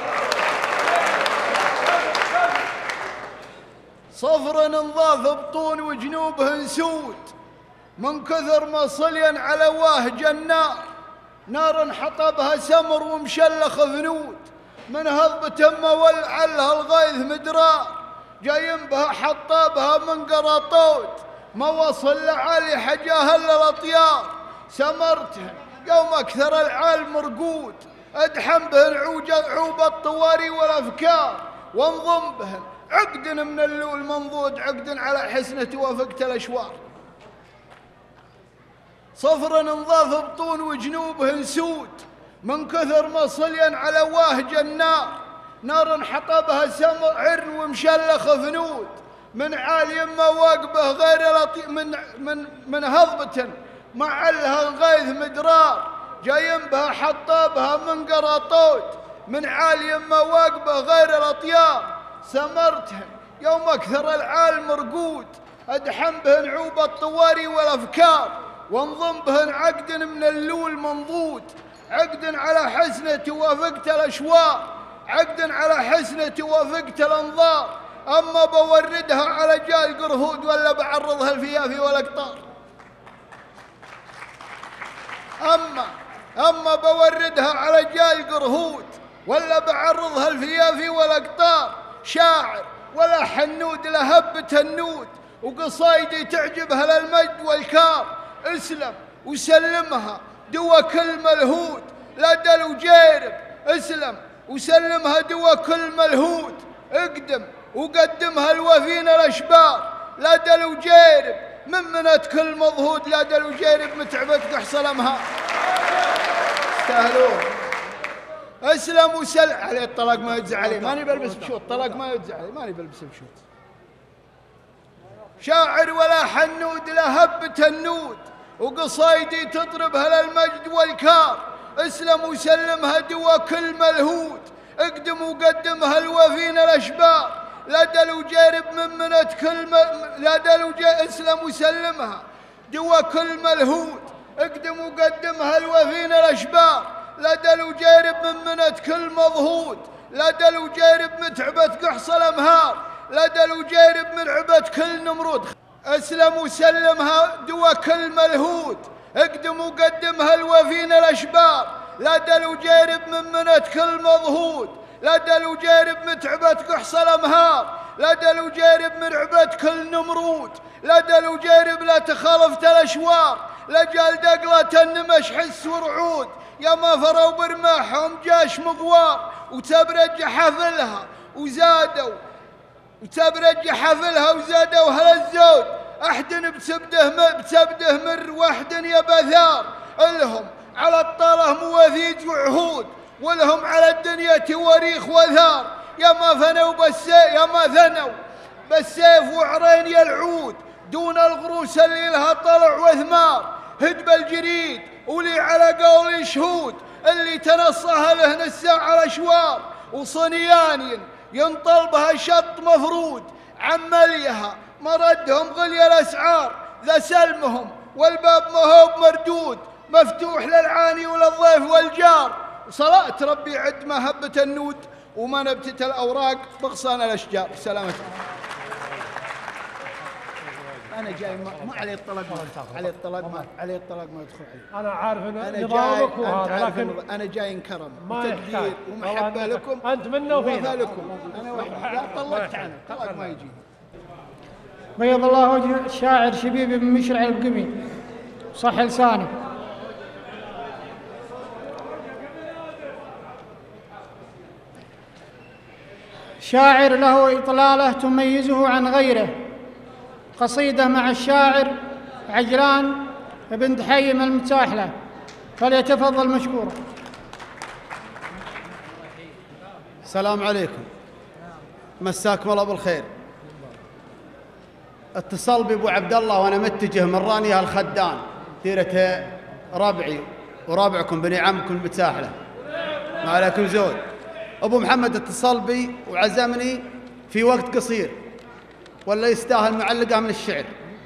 صفر انضاف بطون وجنوبهن سود من كثر ما صليا على واهج النار. نار حطبها سمر ومشلخ ذنود من هضبة ما ولعلها الغيث مدرار. جايين بها حطابها من قراطوت ما وصل لعالي حجاها الا الاطيار. سمرتهن يوم اكثر العال مرقود ادحم بهن عوب الطواري والافكار. وانضم بهن عقد من اللول منضود عقد على حسنة وافقت الاشوار. صفر انضاف بطون وجنوبهن سود من كثر ما صليا على واهج النار. نار حطبها سمر عرن ومشلخ فنود من عالي ما واقبه غير لطيف من من من هضبة معلها الغيث مدرار. جايين بها حطابها من قراطوت من عالي ما واقبه غير الاطيار. سمرتهن يوم اكثر العال مرقود ادحم بهن عوب الطواري والافكار. وانضم بهن عقد من اللول منضود عقد على حسنة وافقت الاشوار. عقد على حسنة وافقت الانظار. اما بوردها على جال قرهود ولا بعرضها الفيافي والاقطار. اما اما بوردها على جال قرهود ولا بعرضها الفيافي والاقطار. شاعر ولا حنود لهبة النود وقصايدي تعجبها للمجد والكار. اسلم وسلمها دوا كل ملهود لا دل وجيرب. اسلم وسلمها دوا كل ملهود اقدم وقدمها الوفين الاشبار. لا دل وجيرب من منت كل مضهود لا دل وجيرب متعبك تحصل امها. استاهلون. اسلم وسلم عليه الطلاق ما يجزع عليه، ماني بلبس بشوط، طلاق ما يجزع عليه، ماني بلبس بشوط. شاعر ولا حنود لا هبة النود، وقصايدي تضربها للمجد والكار. اسلم وسلمها دوا كل ملهود، اقدم وقدمها الوفين الاشبار. لا دل وجارب من منت كل م... لا دل وجارب اسلم وسلمها دوا كل ملهود، اقدم وقدمها الوفين الاشبار. لا دل وجارب من منت كل مضهود، لا دل وجارب متعبة قحص الامهار. لا دل وجارب من عبة كل نمرود. اسلم وسلمها دوا كل ملهود، اقدم وقدمها الوفين الاشبار. لا دل وجارب من منت كل مضهود، لا دل وجارب متعبة قحص الامهار. لا دل وجارب من عبة كل نمرود، لا دل وجارب لا تخالفت الاشوار. لا جال دقلة النمش حس ورعود، يا ما فروا برماحهم جاش مضوار. وتبرج حفلها وزادوا وتبرج حفلها وزادوا هل الزود. احد بتبده بتبده مر واحد يا بثار. الهم على الطله مواثيق وعهود، ولهم على الدنيا تواريخ وثار. يا ما فنوا بالسيف يا ما ثنوا بالسيف وعرين يا العود، دون الغروس اللي لها طلع وثمار. هدب الجريد ولي على قول شهود، اللي تنصها له نساع على شوار. وصنيان ينطل بها شط مفرود، عمليها مردهم غلي الاسعار. ذا سلمهم والباب ما هو مردود، مفتوح للعاني وللضيف والجار. وصلاة ربي عد ما هبت النود، وما نبتت الاوراق بغصان الاشجار. سلامتك. انا جاي ما, ما عليه الطلاق ما عليه الطلاق ما عليه الطلاق ما يدخل علي. انا عارف ان انا نظامك جاي وهذا، لكن انا جاي انكرم ما وتقدير ومحبه لكم. انت منا وفينا لكم. انا واحد لا طلقت عنه، طلاق ما يجي. بيض الله وجه الشاعر شبيب بن مشرع القمي، صح لسانه. شاعر له إطلالة تميزه عن غيره. قصيدة مع الشاعر عجلان بن دحيم المتاحلة، فليتفضل مشكورا. السلام عليكم، مساكم الله بالخير. اتصل بابو عبد الله وانا متجه من رانيها الخدان، ديرة ربعي ورابعكم بني عمكم المتاحلة، ما عليكم زود. ابو محمد اتصل بي وعزمني في وقت قصير، ولا يستاهل معلقه من الشعر.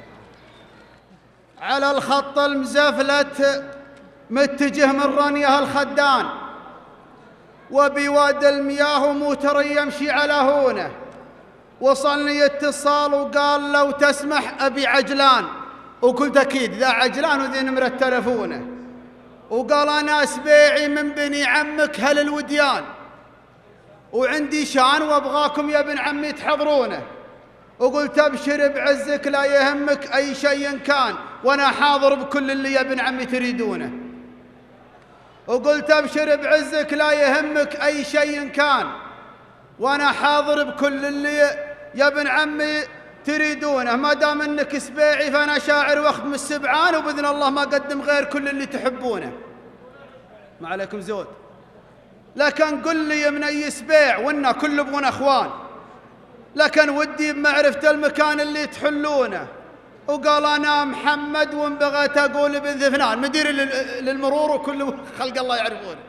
على الخط المزفلة متجه من رانيها الخدان، وبواد المياه موتر يمشي على هونه. وصلني اتصال وقال لو تسمح ابي عجلان، وقلت اكيد ذا عجلان وذي نمرة تلفونه. وقال انا سبيعي من بني عمك هل الوديان، وعندي شان وابغاكم يا ابن عمي تحضرونه. وقلت ابشر بعزك لا يهمك اي شيء كان، وانا حاضر بكل اللي يا ابن عمي تريدونه. وقلت ابشر بعزك لا يهمك اي شيء كان، وانا حاضر بكل اللي يا ابن عمي تريدونه. ما دام انك سبيعي فانا شاعر واخدم السبعان، وباذن الله ما اقدم غير كل اللي تحبونه. ما عليكم زود. لكن قل لي من اي سبيع، وإنا كل ابونا اخوان، لكن ودي بمعرفة المكان اللي تحلونه. وقال انا محمد وان بغيت اقول ابن ذفنان، مدير للمرور وكل خلق الله يعرفونه.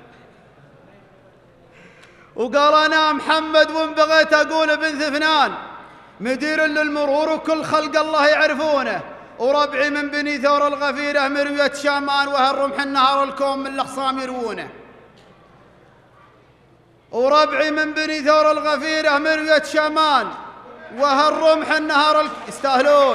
وقال انا محمد وان بغيت اقول ابن ذفنان، مدير للمرور وكل خلق الله يعرفونه. وربعي من بني ثور الغفيره مرويه شامان، وهالرمح النهار الكون من الاخصام يروونه. وربعي من بني ثور الغفيره مرويه شامان، وهالرمح النهار الك... يستاهلون.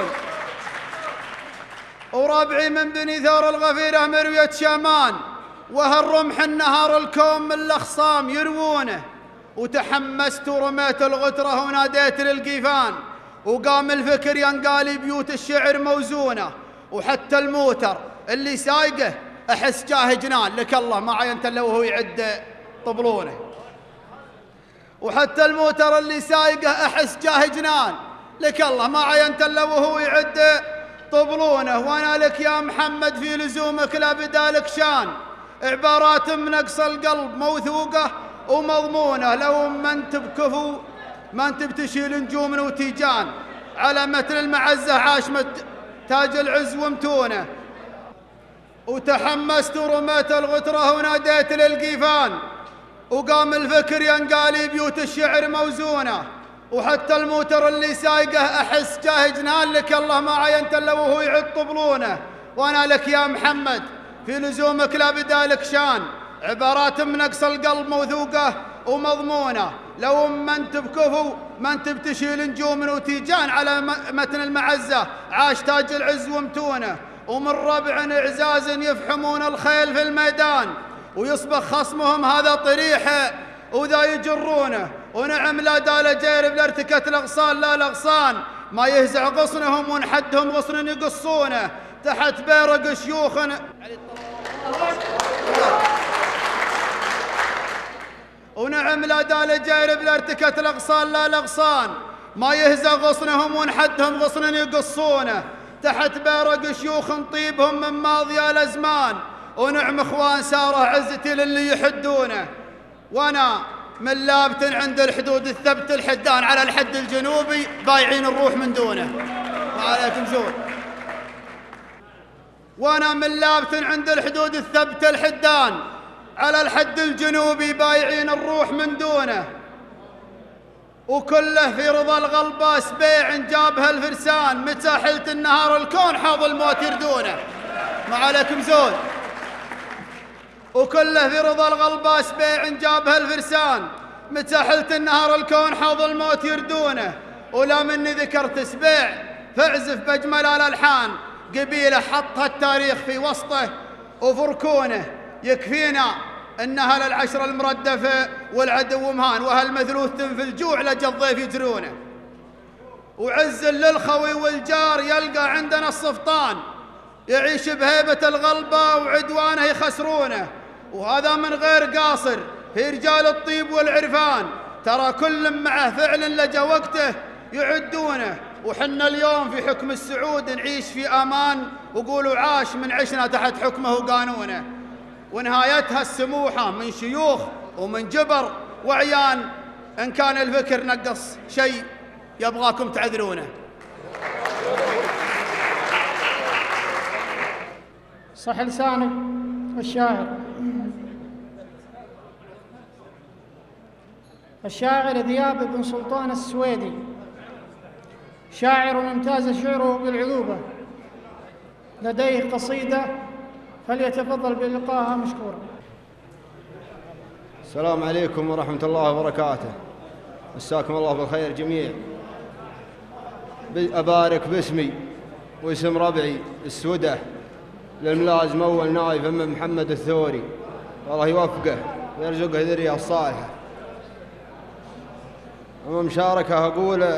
وربعي من بني ثور الغفيره مرويه شامان، وهالرمح النهار الكون من الاخصام يروونه. وتحمست ورميت الغتره وناديت للقيفان، وقام الفكر ينقالي بيوت الشعر موزونه. وحتى الموتر اللي سايقه احس جاه جنان، لك الله ما عينت الا وهو يعد طبلونه. وحتى الموتر اللي سايقه احس جاه جنان، لك الله ما عينت الا وهو يعد طبلونه. وانا لك يا محمد في لزومك لا بدالك شان، عبارات من اقصى القلب موثوقه ومضمونة. لو ما انت بكفو ما انت بتشيل نجوم وتيجان، على متن المعزة عاش تاج العز ومتونه. وتحمست ورميت الغترة وناديت للقيفان، وقام الفكر ينقالي بيوت الشعر موزونة. وحتى الموتر اللي سايقه أحس جاه جنان لك الله ما عينت إلا وهو يعد طبلونه. وأنا لك يا محمد في لزومك لا بدالك شان، عبارات من أقصى القلب موثوقة ومضمونة. لو ما انت بكفو ما انت بتشيل نجوم وتيجان، على متن المعزة عاش تاج العز ومتونه. ومن ربع إعزاز يفحمون الخيل في الميدان، ويصبح خصمهم هذا طريحه وذا يجرونه. ونعم لا دال جيرب لارتكت الأغصان لا الأغصان، ما يهزع غصنهم ونحدهم غصن يقصونه. تحت بيرق شيوخ ونعم لا دال جيرب لارتكت الأغصان لا الأغصان، ما يهزع غصنهم ونحدهم غصن يقصونه. تحت بيرق شيوخ طيبهم من ماضي الأزمان، ونعم إخوان ساره عزتي للي يحدونه. وأنا من لابت عند الحدود الثبت الحدان، على الحد الجنوبي بايعين الروح من دونه. وعليكم زود. وأنا من لابت عند الحدود الثبت الحدان، على الحد الجنوبي بايعين الروح من دونه. وكله في رضا الغلباس بيع جابها الفرسان، متى حلت النهار الكون حاض الموت يردونه. ما عليكم زود. وكله في رضا الغلباس بيع جابها الفرسان، متى حلت النهار الكون حاض الموت يردونه. ولا مني ذكرت سبيع فاعزف بأجمل الألحان، قبيلة حطها التاريخ في وسطه وفركونه. يكفينا انها للعشرة المردفة والعدو مهان، وهالمثلوث في الجوع لجى الضيف يجرونه. وعز للخوي والجار يلقى عندنا الصفطان، يعيش بهيبة الغلبة وعدوانه يخسرونه. وهذا من غير قاصر في رجال الطيب والعرفان، ترى كل معه فعل لجى وقته يعدونه. وحنا اليوم في حكم السعود نعيش في امان، وقولوا عاش من عشنا تحت حكمه وقانونه. ونهايتها السموحة من شيوخ ومن جبر وعيان، إن كان الفكر نقص شيء يبغاكم تعذرونه. صح لسانك الشاعر. الشاعر ذياب بن سلطان السويدي، شاعر امتاز شعره بالعذوبة، لديه قصيدة فليتفضل بلقائها مشكورا. السلام عليكم ورحمة الله وبركاته. مساكم الله بالخير جميع. أبارك باسمي واسم ربعي السودة للملازم أول نايف أم محمد الثوري، الله يوفقه ويرزقه ذرية الصالحة. أما مشاركة أقول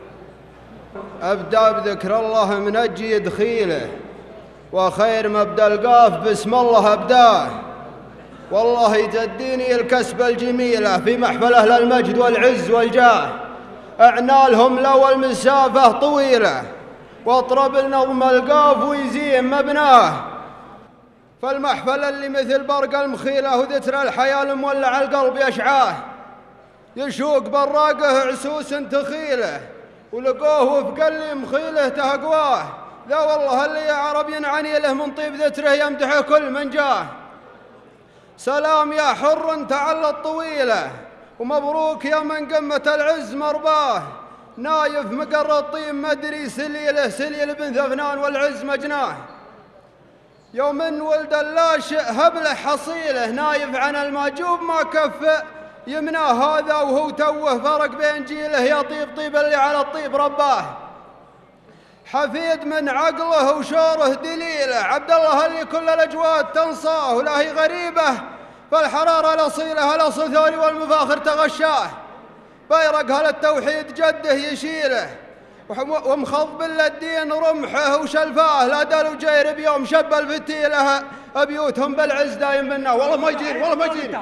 أبدأ بذكر الله منجي دخيله، وخير مبدأ القاف بسم الله أبداه. والله يجديني الكسب الجميلة في محفل أهل المجد والعز والجاه، أعنالهم لو المسافة طويلة، واطرب النظم القاف ويزين مبناه. فالمحفل اللي مثل برق المخيلة وذتر الحياة المولع القلب يشعاه، يشوق براقه عسوس تخيله، ولقوه في قلي مخيله تهقواه. لا والله اللي عرب ينعني له من طيب ذتره يمدحه كل من جاه. سلام يا حر تعلى الطويلة، ومبروك يا من قمة العز مرباه. نايف مقر الطيب مدري سليله، سليل بن ثفنان والعز مجناه. يوم ان ولد اللاشئ هبله حصيله، نايف عن الماجوب ما كف يمناه. هذا وهو توه فرق بين جيله، يا طيب طيب اللي على الطيب رباه. حفيد من عقله وشوره دليله، عبد الله اللي كل الاجواد تنصاه. ولا هي غريبه فالحراره الاصيله، الاصل ثوري والمفاخر تغشاه. بيرق هل التوحيد جده يشيله، ومخضب الدين رمحه وشلفاه. لا دلو جير بيوم شب الفتيله، بيوتهم بالعز دايم منا. والله ما يجيني والله ما يجيني.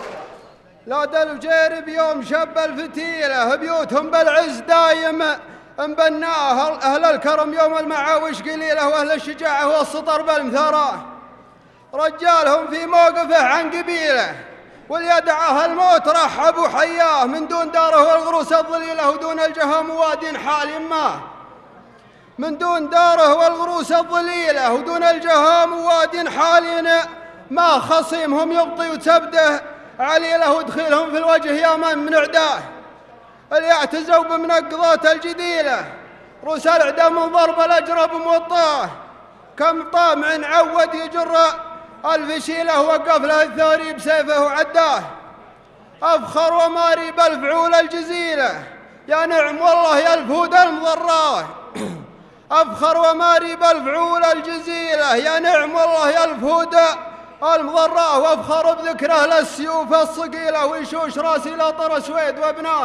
لا دلو جير بيوم شب الفتيله، بيوتهم بالعز دايم ان بناه أهل الكرم يوم المعاوش قليلة، وأهل الشجاعة والسطر بالمثارة، رجالهم في موقفه عن قبيله، وليدعاه الموت رحب وحياه، من دون داره والغروس الظليلة ودون الجهام واد حال ما، من دون داره والغروس الظليلة ودون الجهام واد حال ما، خصيمهم يبطي وتبده عليله ودخيلهم في الوجه يا من من عداه، اللي يعتزوا بمنقضات الجديلة روس العدا من ضرب الأجرب موطاه، كم طامع عود يجر الفشيلة وقف له الثوري بسيفه وعداه، أفخر وماري بالفعول الجزيلة يا نعم والله يا الفهود المضراه، أفخر وماري بالفعول الجزيلة يا نعم والله يا الفهود المضراه، وأفخر بذكره للسيوف الصقيلة ويشوش راسي لطر سويد وابناه،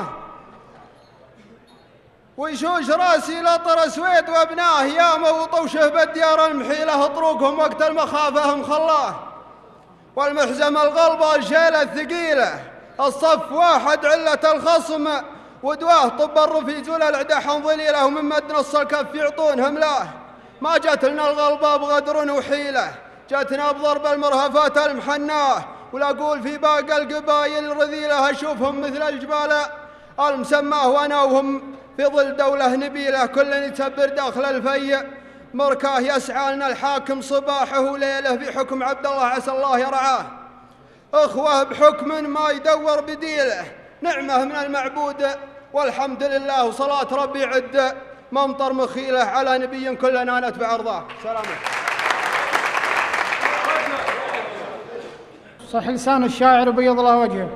ويشوش راسي لطر سويد وابناه، يا موطوشه بالديار المحيلة طروقهم وقت المخافة مخلاه، والمحزم الغلبة الشيلة الثقيلة الصف واحد علة الخصم ودواه، طب الرفيج والعدا حنظليله ومن مد نص الكف يعطون هملاه، ما جت لنا الغلبة بغدر وحيلة جتنا بضرب المرهفات المحناه، ولا أقول في باقي القبايل الرذيلة أشوفهم مثل الجبال المسماه، وأنا وهم في ظل دولة نبيلة كل يتبر داخل الفي مركاه، يسعى لنا الحاكم صباحه وليله في حكم عبد الله عسى الله يرعاه، أخوة بحكم ما يدور بديله، نعمة من المعبود والحمد لله، وصلاة ربي عد ممطر مخيله على نبي كلنا نتبع رضاه. سلام. صح لسان الشاعر وبيض الله وجهه.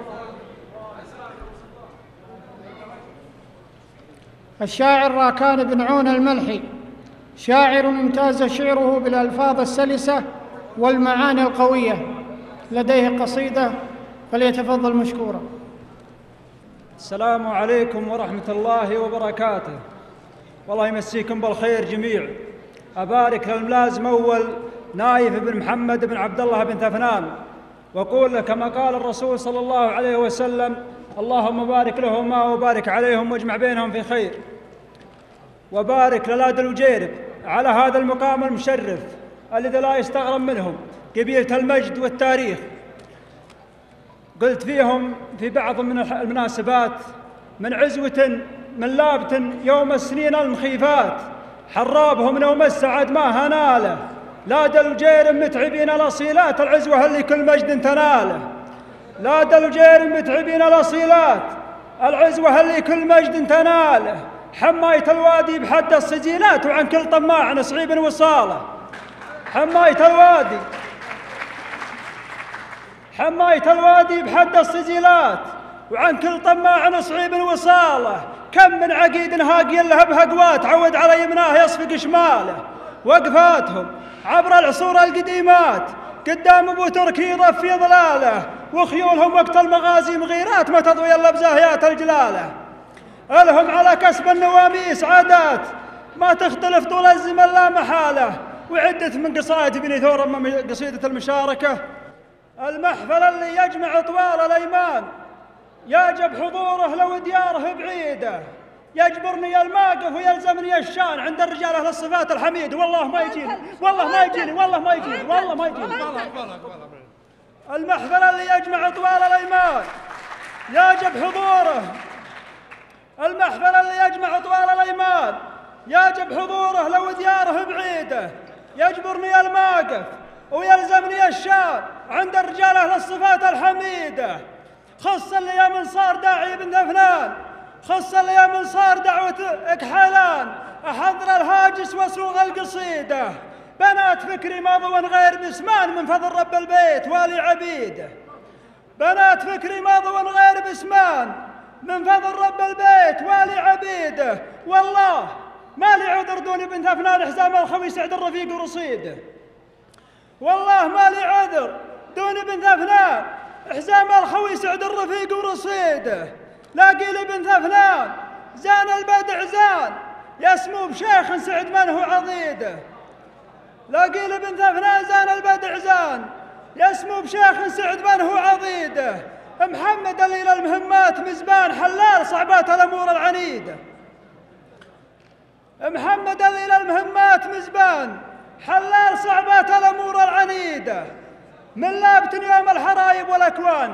الشاعر راكان بن عون الملحي شاعر امتاز شعره بالألفاظ السلسة والمعاني القوية، لديه قصيدة فليتفضل مشكورا. السلام عليكم ورحمة الله وبركاته، والله يمسيكم بالخير جميع. أبارك للملازم أول نايف بن محمد بن عبد الله بن ثفنان، وأقول له كما قال الرسول صلى الله عليه وسلم: اللهم بارك لهما وبارك عليهم واجمع بينهم في خير. وبارك للاد الوجيرب على هذا المقام المشرف الذي لا يستغرب منهم قبيلة المجد والتاريخ. قلت فيهم في بعض من المناسبات: من عزوة من لابت يوم السنين المخيفات، حرابهم نوم السعد ما هناله، لاد الوجيرب متعبين الأصيلات، العزوة اللي كل مجد تناله. لاد الوجيرب متعبين الأصيلات، العزوة اللي كل مجد تناله، حماية الوادي بحد السجيلات، وعن كل طماع نصعيب وصاله. حماية الوادي حماية الوادي بحد السجيلات، وعن كل طماع نصعيب وصاله. كم من عقيد هاقي له بهقوات، عود على يمناه يصفق شماله. وقفاتهم عبر العصور القديمات قدام ابو تركي يضف في ظلاله، وخيولهم وقت المغازي مغيرات ما تضوي الا بزاهيات الجلاله. الهم على كسب النواميس عادات ما تختلف طول الزمن لا محاله، وعدة من قصائد بني ثور قصيدة المشاركة. المحفل اللي يجمع طوال الأيمان يجب حضوره لو دياره بعيدة، يجبرني الماقف ويلزمني الشان عند الرجال أهل الصفات الحميد. والله ما يجيني والله ما يجيني والله ما يجيني والله ما يجيني. المحفل اللي يجمع طوال الأيمان يجب حضوره المحفل اللي يجمع طوال الأيمان يجب حضوره لو دياره بعيدة، يجبرني الماقف ويلزمني الشان عند الرجال أهل الصفات الحميدة. خص اللي يا من صار داعي بن ثفنان، خص اللي يا من صار دعوة اكحلان، أحضر الهاجس وسوق القصيدة. بنات فكري مضوا غير بسمان من فضل رب البيت والي عبيده. بنات فكري مضوا غير بسمان من فضل رب البيت والي عبيده. والله ما لي عذر دوني بن ثفنان حزام الخوي سعد الرفيق ورصيده. والله ما لي عذر دوني بن ثفنان حزام الخوي سعد الرفيق ورصيده. لاقي لي بن ثفنان زان البدع زان يسمو بشيخ سعد من هو عضيده. لاقي لي بن ثفنان زان البدع زان يسمو بشيخ سعد من هو عضيده. محمد اللي للمهمات مزبان حلال صعبات الأمور العنيدة. محمد اللي للمهمات مزبان حلال صعبات الأمور العنيدة من لابت يوم الحرايب والأكوان.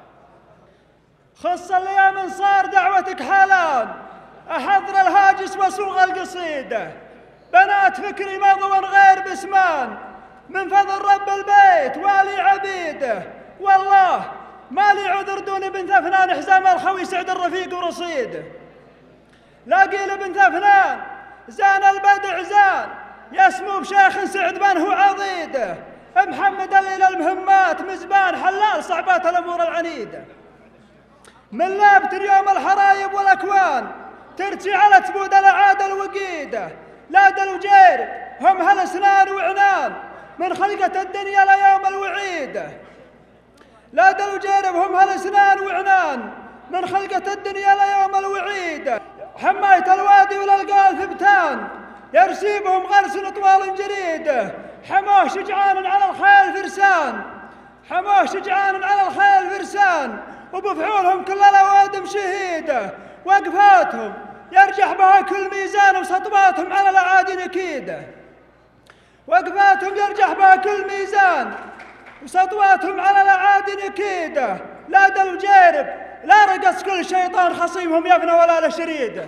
خص اليوم صار دعوتك حالان أحضر الهاجس وسوق القصيدة بنات فكري مضوا غير بسمان من فضل رب البيت والي عبيده والله ما لي عذر دون بنت أفنان حزام الخوي سعد الرفيق ورصيده. لاقي لبنت أفنان زان البدع زان يسمو بشيخ سعد من هو عضيده محمد اللي للمهمات مزبان حلال صعبات الأمور العنيدة من لابت اليوم الحرايب والأكوان ترتي على تبود الأعادة الوقيدة لا دل وجير هم هالأسنان وعنان من خلقة الدنيا ليوم الوعيدة لا دل وجير هم هالأسنان وعنان من خلقة الدنيا ليوم الوعيدة حماية الوادي وللقال ثبتان يرسيبهم غرس طوال جريده حموه شجعان على الخيل فرسان حموه شجعان على الخيل فرسان وبفعولهم كل الأوادم شهيدة وقفاتهم يرجح بها كل ميزان وسطواتهم على الأعادي نكيدة وقفاتهم يرجح بها كل ميزان وسطواتهم على الأعادي نكيدة لا دل جيرب لا رقص كل شيطان خصيمهم يفنى ولا لشريده.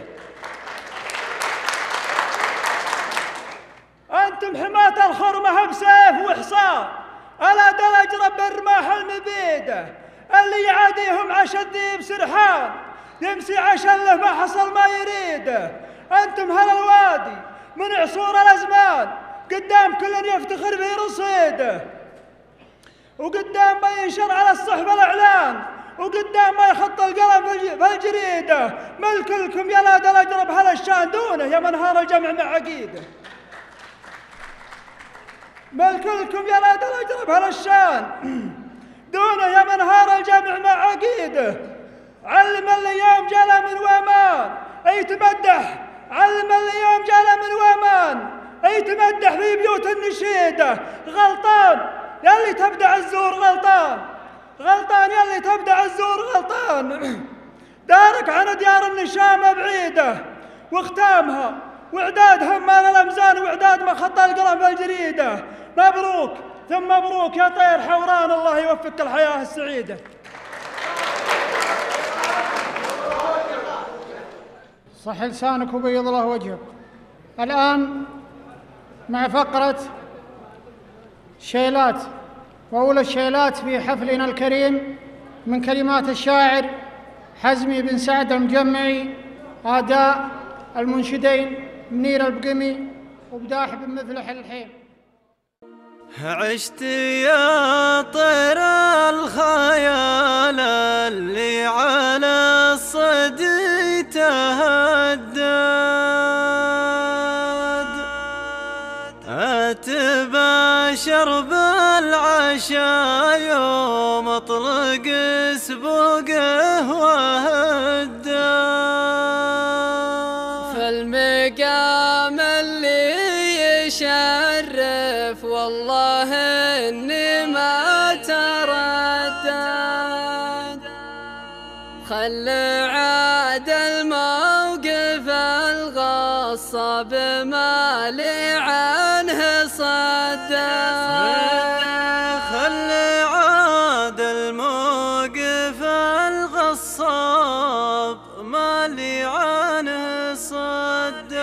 أنتم حماة الخرمة بسيف وحصار ألا دلج رب الرماح المبيدة اللي يعاديهم عش الذيب سرحان يمسي عشان له ما حصل ما يريده. أنتم هل الوادي من عصور الأزمان قدام كل يفتخر في رصيده وقدام ما ينشر على الصحف الإعلان وقدام ما يخط القلم في الجريدة ملك لكم يا لا دلج رب هالشان دونه يا منهار الجمع مع عقيده ملك لكم يا لا دلج رب هالشان دونه يا منهار الجمع مع عقيده. علم اللي يوم جلا من وامان اي تمدح علم اللي يوم جلا من وامان اي تمدح في بيوت النشيده غلطان يلي تبدع الزور غلطان غلطان يلي تبدع الزور غلطان. دارك عن ديار النشام بعيده واختامها واعداد همان الامزان واعداد ما خط القلم في الجريده. مبروك ثم مبروك يا طير حوران الله يوفقك الحياه السعيده. صح لسانك وبيض له وجهك. الآن مع فقرة شيلات وأولى الشيلات في حفلنا الكريم من كلمات الشاعر حزمي بن سعد المجمعي أداء المنشدين منير البقمي وبداح بن مفلح الحين. عشت يا طير الخيال اللي على الصدي تهدد أتباشر بالعشا يوم اطلق سبوقه وهدد في المقام اللي يشرف والله إني ما تردد خل عاد الموقف الغصب ما لي عنه صدد خل عاد الموقف الغصب ما لي عنه صدد.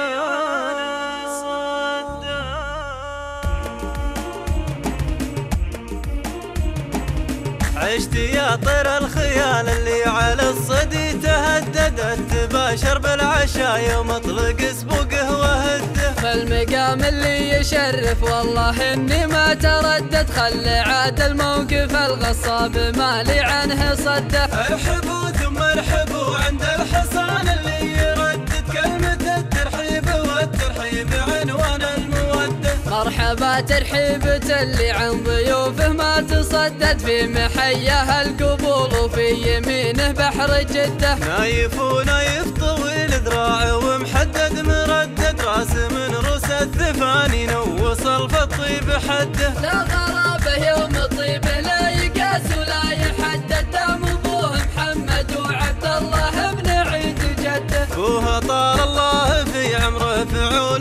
عشت يا طير الخيال اللي على الصدي تهدد أتباشر بالعشا يوم اطلق سبوقه وهده فالمقام اللي يشرف والله اني ما تردد خل عاد الموقف الغصاب ما لي عنه صده. ارحبوا ثم ارحبوا عند الحصان اللي يردد كلمة الترحيب والترحيب عنوان المودة. مرحبا ترحيبة اللي عن ضيوفه ما تصدد في محياه القبول وفي يمينه بحر جده. نايف ونايف طويل ذراع ومحدد مردد راس من روس الثفاني نوصل في الطيب حده. لا غرابه يوم طيبه لا يقاس ولا يحدد دام ابوه محمد وعبد الله بن عيد جده. ابوها طال الله في عمره فعول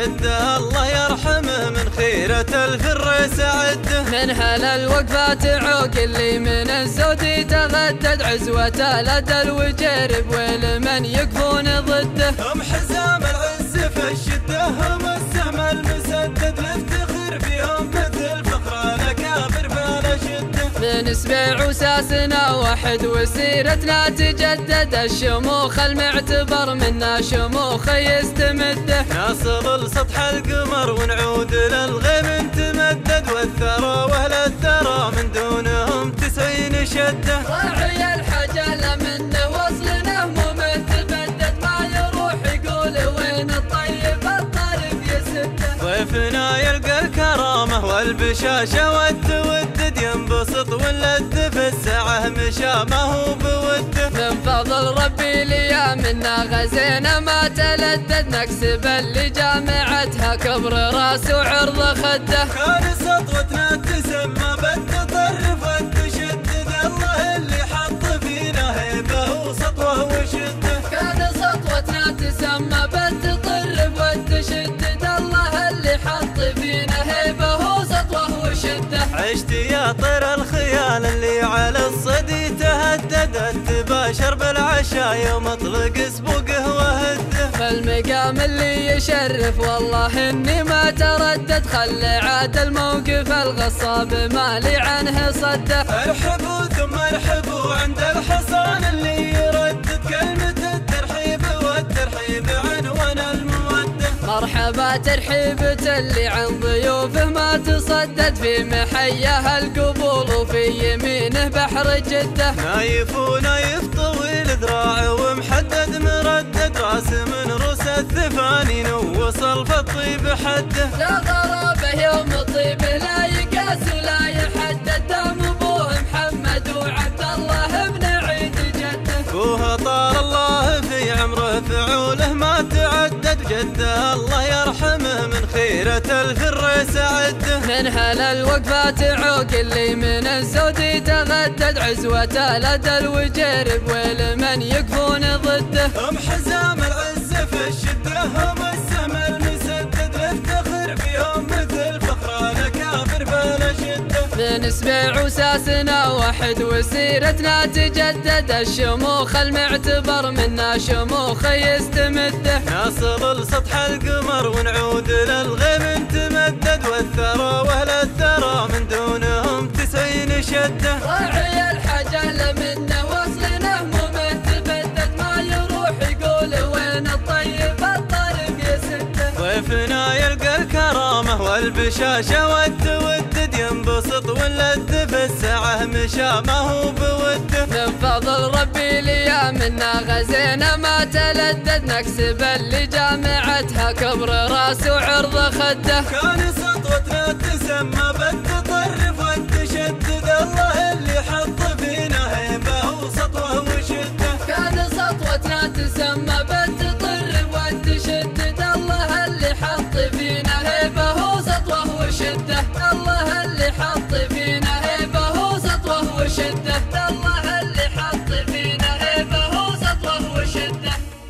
جده الله يرحمه من خيرة الفر سعده. من هلا الوقفات عوق اللي من الزود يتغدد عزوة لدى الوجرب ولمن يقفون ضده. هم حزام العز في الشده هم السهم المسدد نفتخر فيهم مثل فخر الاكابر بلا شده. بنسبع وساسنا واحد وسيرتنا تجدد الشموخ المعتبر منا شموخ يستمده. نصل لسطح القمر ونعود للغيم نتمدد والثرى واهل الثرى من دونهم تسعين شده. راعي الحجل منه وصلنا مو متبدد ما يروح يقول وين الطيب الطالب يسده. ضيفنا يلقى الكرامه والبشاشه والتودد ينبسط واللد في الساعه مشى ما هو بوده. من فضل ربي ليا منا غزينا ما تلدد نكسب اللي جامعتها كبر راس وعرض خده. كان سطوتنا تسمى بالتطرف والتشدد الله اللي حط فينا هيبه وسطوه وشده. كان سطوتنا تسمى بالتطرف والتشدد الله اللي حط فينا هيبه وسطوه وشده. عشت يا طير الخيال اللي على الصدي تهدد تباشر بالعشاء يوم اطلق سبوقه وهده. فالمقام اللي يشرف والله اني ما تردد خلي عاد الموقف الغصاب مالي عنه صده. ارحبوا ثم ارحبوا عند الحصان اللي يردد كلمة الترحيب والترحيب عنوان المودة. مرحبا ترحيبة اللي عن ضيوفه ما تصدد في محياه القبول وفي يمينه بحر جده. نايف ونايف طويل ذراع ومحدد مردد راس من روس الثفاني نوصل في الطيب حده. لا غرابه يوم طيبه لا يقاس ولا يحدد دام ابوه محمد وعبد الله بن عيد جده. ابوه طال الله في عمره فعوله ما تعدد جده الله يرحمه من خيرة الفر سعده. من هلا الوقفات عوق اللي من الزود يتغدد عزوة لدى الوجرب ولمن يقفون ضده. هم حزام العز في الشده هم السهم المسدد نفتخر فيهم مثل فخر الاكابر بلا شده. بنسبع وساسنا واحد وسيرتنا تجدد الشموخ المعتبر منا شموخ يستمده. نصل لسطح القمر ونعود للغيم نتمدد والثرى واهل الثرى من دونهم تسعين شده. راعي الحجل منه وصلنا مو متبدد ما يروح يقول وين الطيب الطالب يسده. ضيفنا يلقى الكرامه والبشاشه والتودد ينبسط واللد في الساعه مشى ما هو بوده. من فضل ربي ليا منا غزينا ما تلدد نكسب اللي جامعتها كبر راس وعرض خده. كان سطوتنا تسمى بالتطرف والتشدد الله اللي حط فينا هيبه وسطوه وشده. كان سطوتنا تسمى بالتطرف والتشدد الله اللي حط فينا هيبه وسطوه وشده. الله اللي حط فينا هيبه وسطوه وشده. الله اللي حط فينا هيبه وسطوه وشده.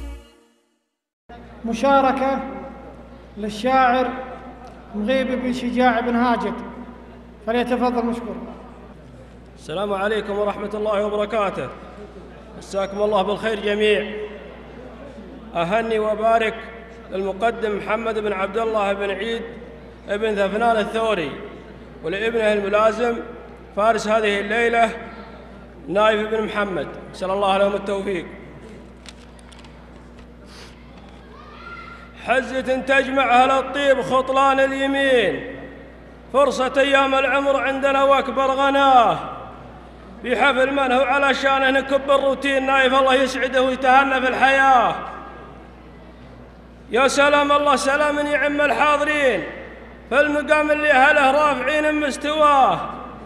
مشاركة للشاعر مغيب بن شجاع بن هاجد فليتفضل مشكور. السلام عليكم ورحمة الله وبركاته. مساكم الله بالخير جميع. أهني وبارك للمقدم محمد بن عبد الله بن عيد ابن ثفنان الثوري ولابنه الملازم فارس هذه الليلة نايف بن محمد، نسأل الله لهم التوفيق. حزة تجمع أهل الطيب خطلان اليمين، فرصة أيام العمر عندنا وأكبر غناه، بحفل من هو على شانه نكب الروتين نايف الله يسعده ويتهنى في الحياة. يا سلام الله سلام يعم الحاضرين في المقام اللي أهله رافعين مستواه،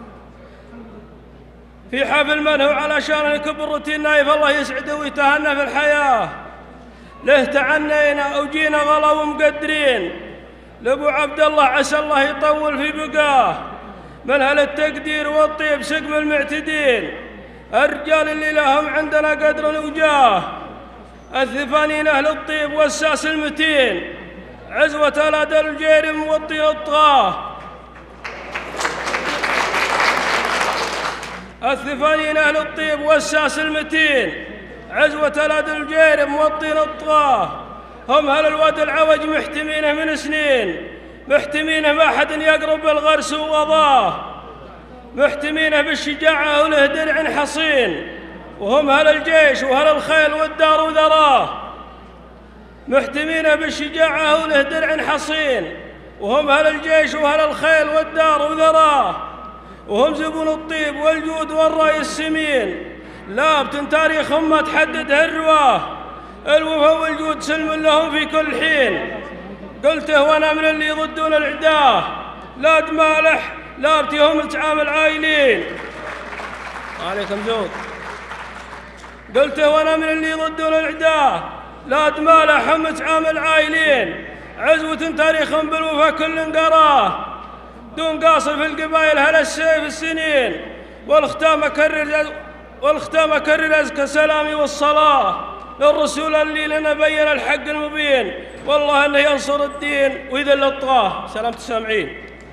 في حفل من هو على شانه نكب الروتين نايف الله يسعده ويتهنى في الحياة. له تعنينا وجينا غلا ومقدرين لابو عبد الله عسى الله يطول في بقاه، من هل التقدير والطيب سقم المعتدين، الرجال اللي لهم عندنا قدر وجاه، الثفانين اهل الطيب والساس المتين، عزوة الأدل الجيرم والطين الطغاه. الثفانين أهل الطيب والساس المتين، عزوة الأدل الجيرم والطين الطغاه، هم هل الواد العوج محتمينه من سنين، محتمينه ما حد يقرب الغرس وغضاه، محتمينه بالشجاعة وله درع حصين، وهم هل الجيش وهل الخيل والدار وذراه، محتمينه بالشجاعة وله درع حصين، وهم هل الجيش وهل الخيل والدار وذراه، وهم زبون الطيب والجود والرأي السمين، لابتن تاريخهم ما تحدده الرواه، الوفا والجود سلم لهم في كل حين، قلته وانا من اللي يضدون العداه، لا دمالح لابتهم تعامل عايلين. عليكم زود. قلته وانا من اللي يضدون العداه، لا دمالح هم تعامل عايلين، عزوة تاريخهم بالوفا كل قراه، دون قاصر في القبائل هلا السيف السنين، والختام اكرر والختام اكرر ازكى سلامي والصلاه للرسول اللي لنا بين الحق المبين، والله انه ينصر الدين ويذل الطغاه. سلامة السامعين.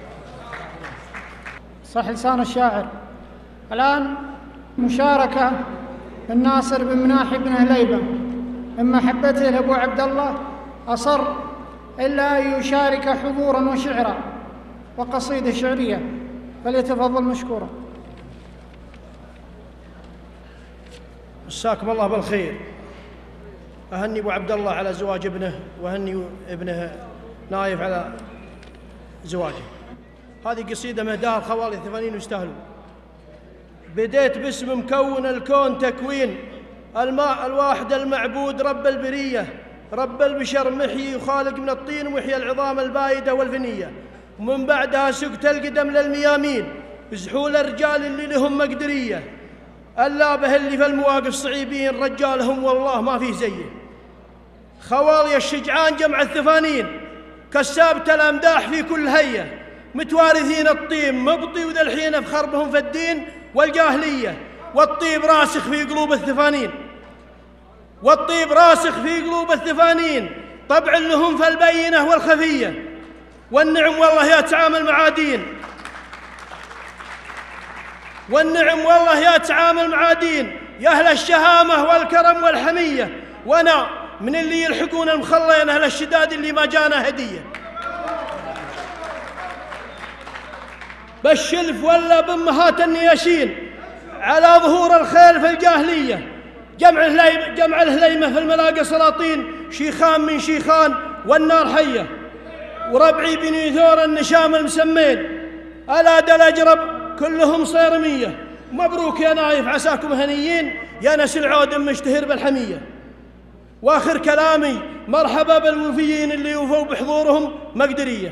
صح لسان الشاعر. الآن مشاركة من ناصر بن مناحي بن هليبة، من محبته لأبو عبد الله أصر إلا أن يشارك حضورا وشعرا وقصيدة شعرية، فليتفضل مشكورا. مساكم الله بالخير. أهني أبو عبد الله على زواج ابنه، وأهني ابنه نايف على زواجه. هذه قصيدة مهداها الخوالي الثمانين ويستاهلون. بديت باسم مكون الكون تكوين، الماء الواحد المعبود رب البرية، رب البشر محيي وخالق من الطين، ومحيي العظام البايدة والفنية، ومن بعدها سقت القدم للميامين، زحول الرجال اللي لهم مقدرية، اللابه اللي في المواقف صعيبين، رجالهم والله ما فيه زيه. خوالي الشجعان جمع الثفانين، كسابة الأمداح في كل هية، متوارثين الطيب مبطي وذا الحين في خربهم في الدين والجاهلية، والطيب راسخ في قلوب الثفانين، والطيب راسخ في قلوب الثفانين، طبع لهم في البينة والخفية، والنعم والله يتعامل مع دين، والنعم والله يتعامل مع دين، يا أهل الشهامة والكرم والحمية، وأنا من اللي يلحقون المخلين أهل الشداد اللي ما جانا هدية. بالشلف ولا بأمهات النياشين، على ظهور الخيل في الجاهلية، جمع الهليمة, جمع الهليمة في الملاقى سلاطين، شيخان من شيخان والنار حية، وربعي بني ثور النشام المسمين، ألا الأجرب كلهم صيرمية. مبروك يا نايف، عساكم هنيين يا ناس العود مشتهر بالحمية. وآخر كلامي مرحبا بالوفيين اللي يوفوا بحضورهم مقدرية.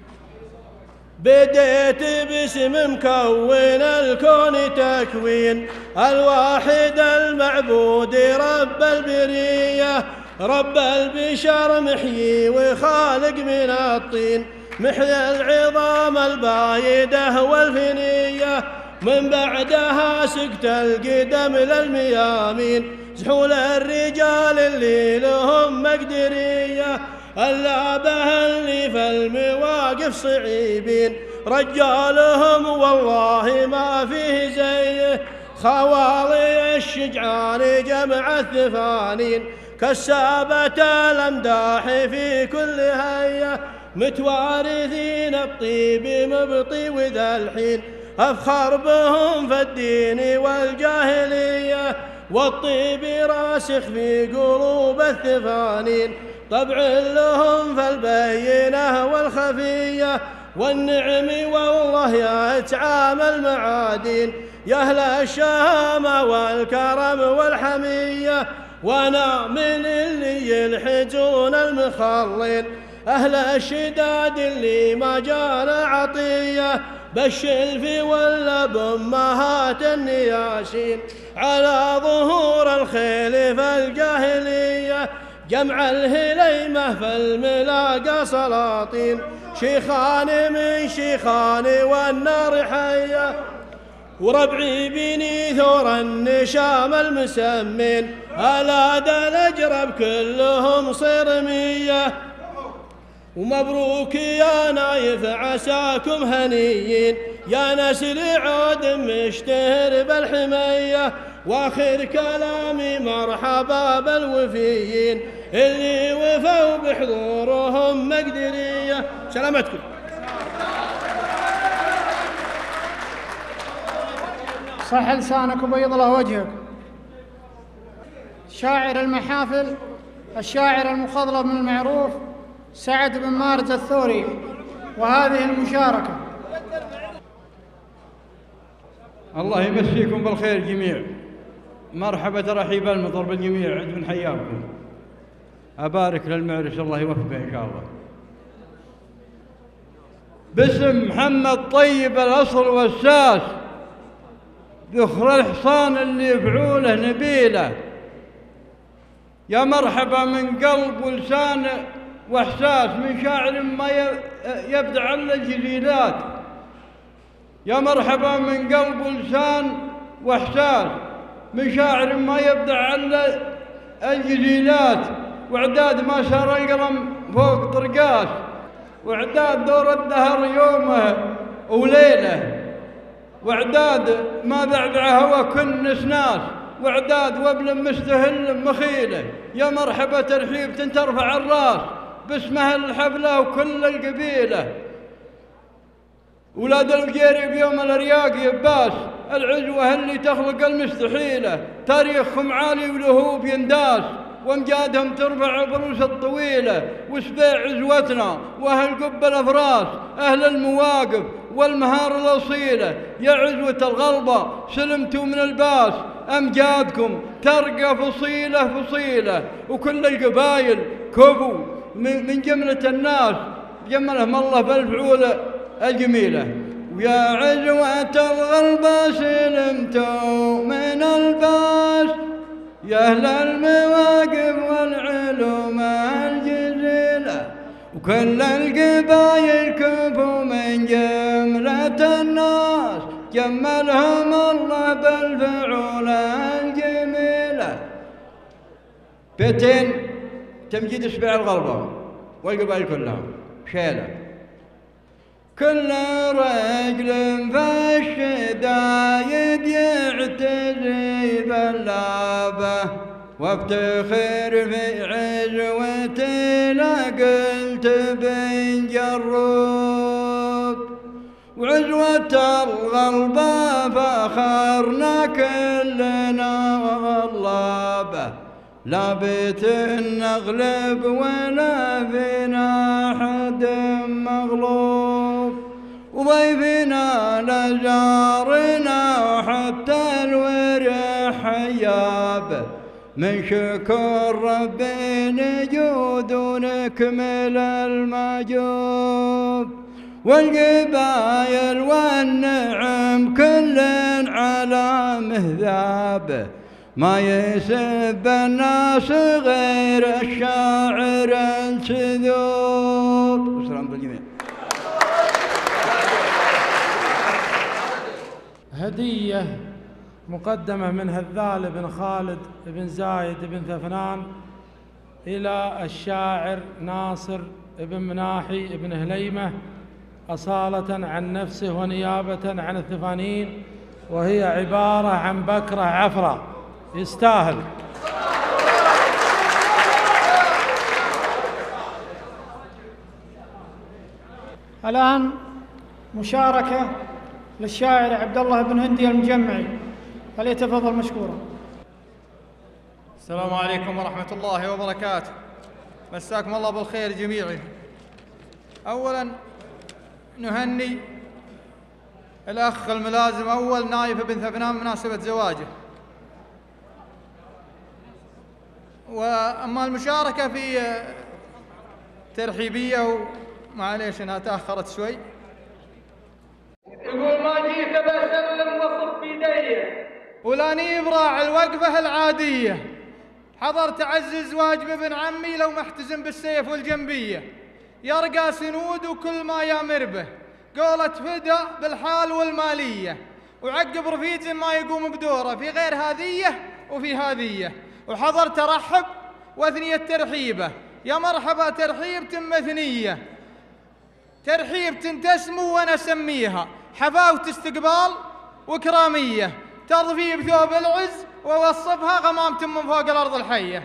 بديت باسم مكون الكون تكوين، الواحد المعبود رب البرية، رب البشر محيي وخالق من الطين، محيي العظام البايدة والفنية، من بعدها سكت القدم للميامين، زحول الرجال اللي لهم مقدرية، اللابه اللي في المواقف صعيبين، رجالهم والله ما فيه زيه. خوالي الشجعان جمع الثفانين، كسابة الأمداح في كل هية، متوارثين الطيب مبطي وذا الحين، أفخر بهم في الدين والجاهلية، والطيب راسخ في قلوب الثفانين، طبع لهم في البينة والخفية، والنعم والله يتعامل مع دين، يا أهل الشهامة والكرم والحمية، وأنا من اللي يلحجون المخلين، أهل الشداد اللي ما جانا عطية، بالشلف ولا بأمهات النياشين، على ظهور الخيل في الجاهلية، جمع الهليمة في الملاقى سلاطين، شيخان من شيخان والنار حية، وربعي بني ثور النشام المسمين، ألا الأجرب كلهم صرمية. ومبروك يا نايف عساكم هنيين يا نسل عود مشتهر بالحمية. واخر كلامي مرحبا بالوفيين اللي وفوا بحضورهم مقدرية. سلامتكم. صح لسانك وبيض له وجهك. شاعر المحافل الشاعر المخضرم من المعروف سعد بن مارز الثوري، وهذه المشاركة. الله يمسيكم بالخير جميع. مرحبا ترحيب المطر بالجميع عند من حياكم. أبارك للمعرس الله يوفقه إن شاء الله. باسم محمد طيب الأصل والساس ذخر الحصان اللي فعوله نبيله. يا مرحبا من قلب ولسان واحساس من شاعر ما يبدع الا الجزيلات. يا مرحبا من قلب ولسان واحساس من شاعر ما يبدع الا الجزيلات. واعداد ما سار القلم فوق طرقاس، واعداد دور الدهر يومه وليله، واعداد ما بعبع هوى كل نسناس، واعداد وبل مستهل مخيله. يا مرحبا ترحيب ترفع الراس باسمها الحفله وكل القبيله. ولاد القيري بيوم الارياق يباس العزوه اللي تخلق المستحيله. تاريخهم عالي ولهوب ينداس وامجادهم ترفع بروس الطويله. وسبيع عزوتنا واهل قب الافراس اهل المواقف والمهار الاصيله. يا عزوه الغلبه سلمتوا من الباس امجادكم ترقى فصيله فصيله. وكل القبايل كفوا من جمله الناس جملهم الله بالفعوله الجميله. ويا عزوه الغلبه سلمتوا من الباس يا أهل المواقف والعلوم الجزيلة. وكل القبايل كفوا من جملة الناس جملهم الله بالفعول الجميلة. بيتين تمجيد اسبوع الغلبة والقبائل كلها شيلة. كل رجل في الشدايد يعتزي باللابه وافتخر في عزوتي لا قلت بن جروب. وعزوة الغلبة فخرنا كلنا والله به لا بيت نغلب ولا فينا حد مغلوب. وضيفنا لجارنا وحتى الورح حياب من شكر ربي نجود ونكمل المجوب. والقبايل والنعم كل على مهذاب ما يسب الناس غير الشاعر السذوب. والسلام بالجميع. هدية مقدمة من هذال بن خالد بن زايد بن ثفنان إلى الشاعر ناصر بن مناحي بن هليمة أصالة عن نفسه ونيابة عن الثفانين، وهي عبارة عن بكرة عفرة يستاهل. الآن مشاركة للشاعر عبد الله بن هندي المجمعي، فليتفضل مشكورا. السلام عليكم ورحمة الله وبركاته. مساكم الله بالخير جميعا. أولا نهني الأخ الملازم أول نايف بن ثفنان بمناسبة زواجه. وأما المشاركة في ترحيبية ومعليش أنها تأخرت شوي. يقول ما جيت بسلم وصف بيدي ولاني براع الوقفة العادية. حضر تعزز واجب ابن عمي لو محتزم بالسيف والجنبية. يرقى سنود وكل ما يامر به قولة فدا بالحال والمالية. وعقب رفيج ما يقوم بدوره في غير هذية وفي هذية. وحضر ترحب واثنية ترحيبه يا مرحبا ترحيب مثنية، ترحيب تسمو وأنا أسميها حفاوة استقبال وكرامية، ترضفي بثوب العز ووصفها غمامة من فوق الأرض الحية.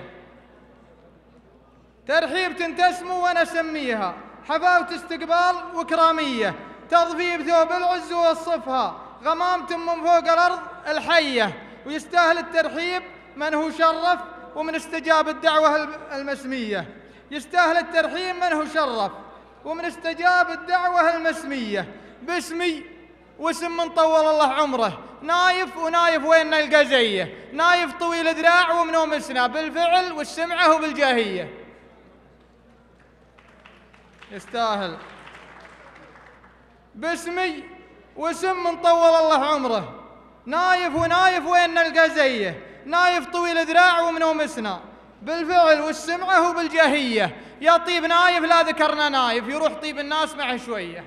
ترحيب تسمو وأنا أسميها حفاوة استقبال وكرامية، ترضفي بثوب العز ووصفها غمامة من فوق الأرض الحية. ويستاهل الترحيب من هو شرف ومن استجاب الدعوة المسمية، يستاهل الترحيب من هو شرف ومن استجاب الدعوة المسمية. باسمي واسم من طول الله عمره، نايف ونايف وين نلقى زيه، نايف طويل ذراع ومنومسنا بالفعل والسمعة وبالجاهية. يستاهل. باسمي واسم من طول الله عمره، نايف ونايف وين نلقى زيه، نايف طويل ذراع ومنومسنا بالفعل والسمعة وبالجاهية. يا طيب نايف لا ذكرنا نايف يروح طيب الناس معه شوية،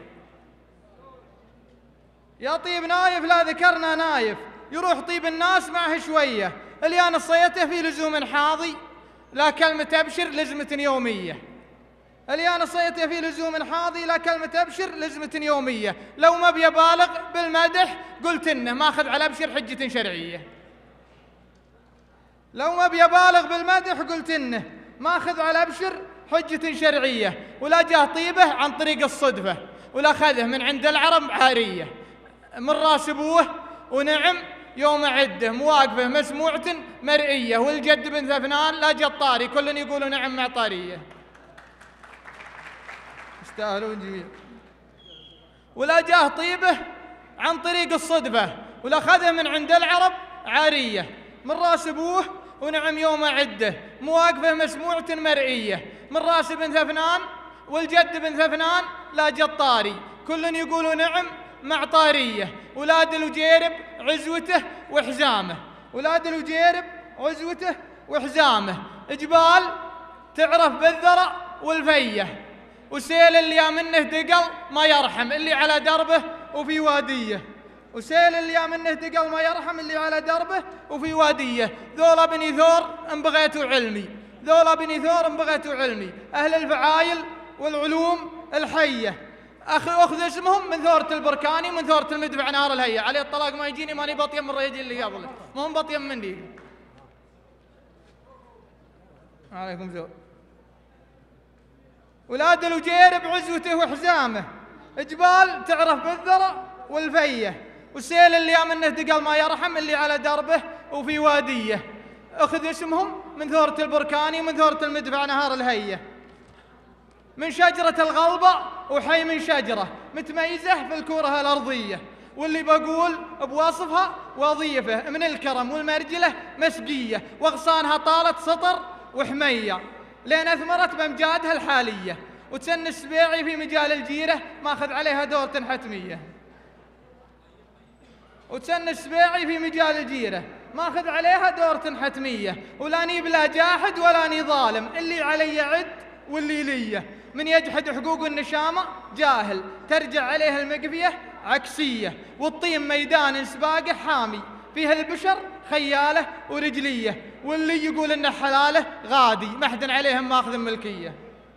يا طيب نايف لا ذكرنا نايف يروح طيب الناس معه شوية. اللي أنا صيته في لزوم حاضي لا كلمة أبشر لزمة يومية، اللي أنا صيته في لزوم حاضي لا كلمة أبشر لزمة يومية. لو ما بيبالغ بالمدح قلت إنه ماخذ على أبشر حجة شرعية، لو ما بيبالغ بالمدح قلت إنه ماخذ على أبشر حجة شرعية. ولا جاه طيبه عن طريق الصدفة، ولا خذه من عند العرب عارية، من راس أبوه ونعم يوم عده مواقفه مسموعة مرئية. والجد بن ثفنان لا جطاري كل يقولوا نعم معطارية. يستاهلون جميع. ولا جاه طيبه عن طريق الصدفة، ولا خذه من عند العرب عارية، من راس أبوه ونعم يوم عده مواقفه مسموعة مرئية. من راس بن ثفنان والجد بن ثفنان لا جطاري كل يقولوا نعم معطارية. ولاد الوجيرب عزوته وحزامه، ولاد الوجيرب عزوته وحزامه، جبال تعرف بالذرع والفيه، وسيل اللي منه دقل ما يرحم اللي على دربه وفي واديه، وسيل اللي منه دقل ما يرحم اللي على دربه وفي واديه. ذولا بني ثور ان بغيتوا علمي، ذولا بني ثور ان بغيتوا علمي، اهل الفعايل والعلوم الحيه. أخي أخذ اسمهم من ثورة البركاني ومن ثورة المدفع نهار الهية. عليه الطلاق ما يجيني ماني بطيم من الرجل اللي قبله، ما هم بطيم مني. عليكم ذوق. ولاد الوجير بعزوته وحزامه، جبال تعرف بالذرع والفيه، والسيل اللي منه دقل ما يرحم اللي على دربه وفي واديه. أخذ اسمهم من ثورة البركاني ومن ثورة المدفع نهار الهية. من شجرة الغلبة وحي من شجرة متميزة في الكرة الأرضية، واللي بقول بوصفها وظيفة من الكرم والمرجلة مسقية، وأغصانها طالت سطر وحمية لين أثمرت بأمجادها الحالية. وتسن السبيعي في مجال الجيرة ماخذ عليها دورة حتمية، وتسن السبيعي في مجال الجيرة ماخذ عليها دورة حتمية. ولاني بلا جاحد ولاني ظالم، اللي علي عد واللي ليه. من يجحد حقوق النشامة جاهل، ترجع عليه المقفية عكسية. والطين ميدان سباقه حامي، فيها البشر خيالة ورجلية، واللي يقول إنه حلاله غادي محدن عليهم ماخذ ملكية.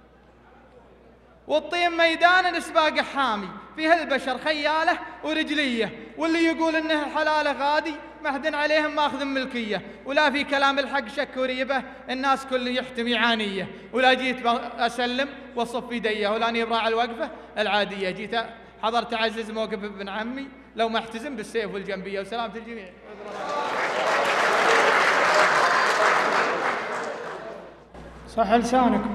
والطين ميدان سباقه حامي، فيها البشر خيالة ورجلية، واللي يقول إنه حلاله غادي محدن عليهم ماخذ ملكية. ولا في كلام الحق شك وريبة، الناس كل يحتمي عانية. ولا جيت أسلم وصف يديه، ولاني براعي الوقفة العادية. جيت حضرت أعزز موقف ابن عمي لو ما احتزم بالسيف والجنبية. وسلامة الجميع. صح لسانكم.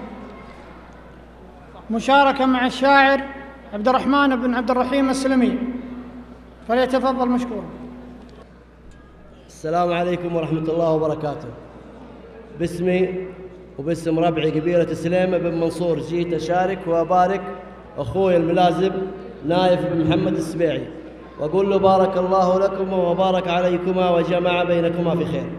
مشاركة مع الشاعر عبد الرحمن بن عبد الرحيم السلمي، فليتفضل مشكورا. السلام عليكم ورحمة الله وبركاته. باسمي وباسم ربعي قبيلة سليمة بن منصور جيت أشارك وأبارك أخوي الملازم نايف بن محمد السبيعي، وأقول له بارك الله لكم وبارك عليكما وجمع بينكما في خير.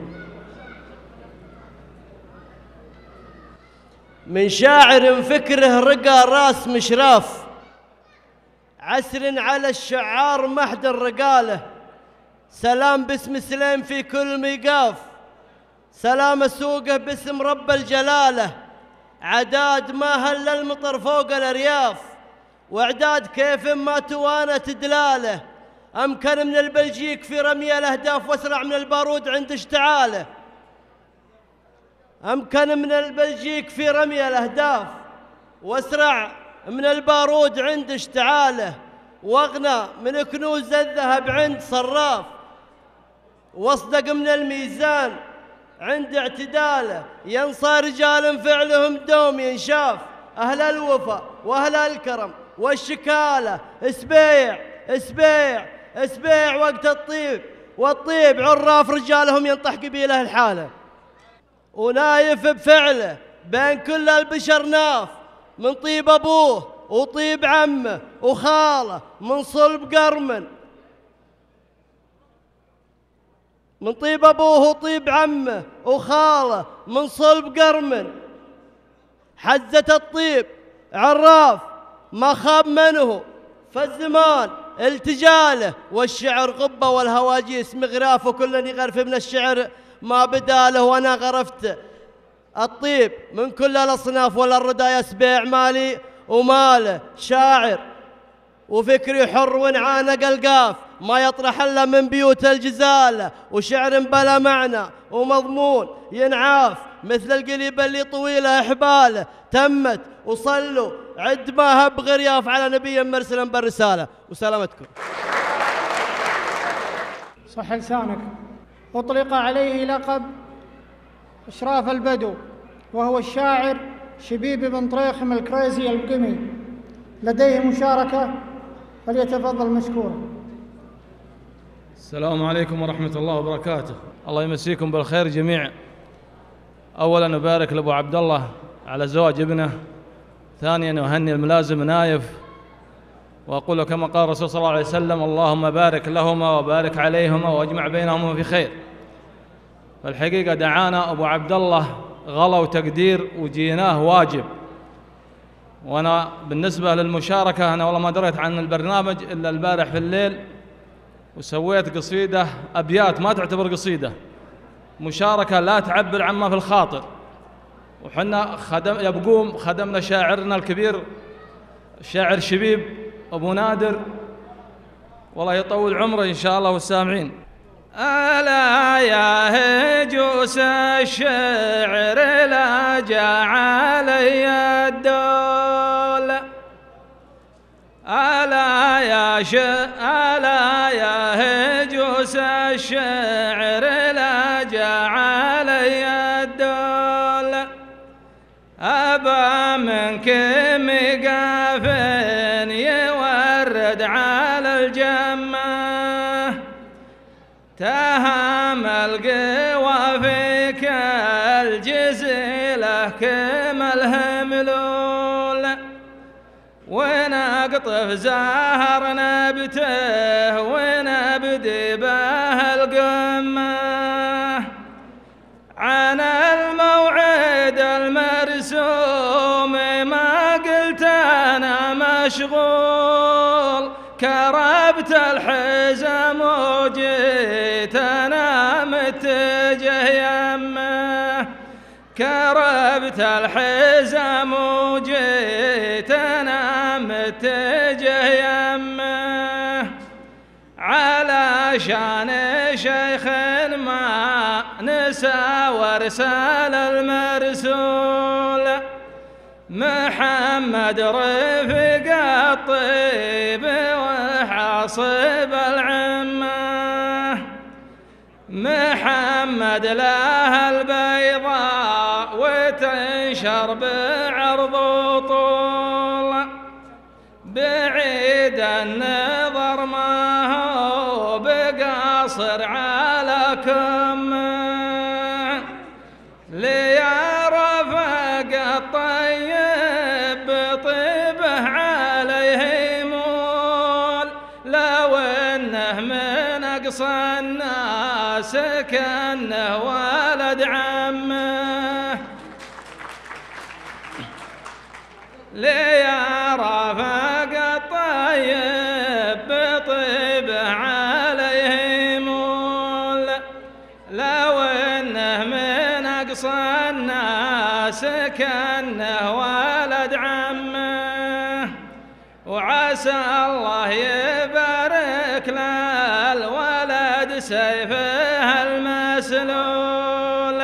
من شاعر فكره رقى راس مشراف، عسر على الشعار محد الرقاله، سلام باسم سليم في كل ميقاف، سلام سوقه باسم رب الجلاله، عداد ما هل المطر فوق الأرياف، وإعداد كيف ما توانت دلاله، أمكن من البلجيك في رمي الأهداف وأسرع من البارود عند اشتعاله. أمكن من البلجيك في رمي الأهداف وأسرع من البارود عند اشتعاله، واغنى من كنوز الذهب عند صراف، واصدق من الميزان عند اعتداله. ينصى رجال فعلهم دوم ينشاف، أهل الوفا وأهل الكرم والشكالة. اسبيع اسبيع اسبيع وقت الطيب، والطيب عراف رجالهم ينطح قبيله الحالة. ونايف بفعله بين كل البشر ناف، من طيب أبوه وطيب عمه وخاله، من صلب قرمن، من طيب أبوه وطيب عمه وخاله، من صلب قرمن. حزة الطيب عراف ما خاب منه، فالزمان التجاله، والشعر غبة والهواجيس مغراف، وكل يغرف من الشعر ما بداله. وأنا غرفت الطيب من كل الأصناف، ولا الردى يسبيع مالي وماله. شاعر وفكري حر وانعانق القاف، ما يطرح إلا من بيوت الجزالة، وشعر بلا معنى ومضمون ينعاف، مثل القليبة اللي طويلة إحباله. تمت وصلوا عد ما هب غرياف على نبي مرسلا بالرسالة. وسلامتكم. صح لسانك. أطلق عليه لقب إشراف البدو، وهو الشاعر شبيب بن طريخم الكريزي القمي. لديه مشاركة، فليتفضل مشكورا. السلام عليكم ورحمة الله وبركاته. الله يمسيكم بالخير جميعا. أولا أبارك لأبو عبد الله على زواج ابنه، ثانيا أهني الملازم نايف، وأقول كما قال الرسول صلى الله عليه وسلم: اللهم بارك لهما وبارك عليهما واجمع بينهما في خير. فالحقيقة دعانا أبو عبد الله غلا وتقدير، وجيناه واجب. وأنا بالنسبة للمشاركة، أنا والله ما دريت عن البرنامج إلا البارح في الليل، وسويت قصيدة أبيات ما تعتبر قصيدة، مشاركة لا تعبر عما في الخاطر. وحنا خدم يبقوم خدمنا شاعرنا الكبير الشاعر شبيب أبو نادر، والله يطول عمره إن شاء الله والسامعين. ألا يا هجوس الشعر لا جاء علي الدول، ألا يا ش ألا يا هجوس الشعر لا جاء علي الدول، أبا منك مقاف يورد على الجمة، تهام القوى فيك الجزيلة كما الهملول، ونقطف زهر نبته ونبدي به القمة، عن الموعد المرسوم ما قلت أنا مشغول، كربت الحزم وجيت أنا متجه يمه، كربت الحزم وجيت أنا متجه يمه، على شان شيخ ما نسى ورسال المرسول، محمد رفيق الطيب وحاصب العمة، محمد له البيضاء وتنشر بعرض طول، بعيد النظر ما هو بقاصر على كمه، ليرفق الطيب بطيبه عليه مول، لو انه من اقصى الناس كانه ولد عمه، ليرفق الطيب بطيبه عليه مول، لو انه من اقصى الناس الناس كأنه ولد عمه، وعسى الله يبارك للولد سيفه المسلول.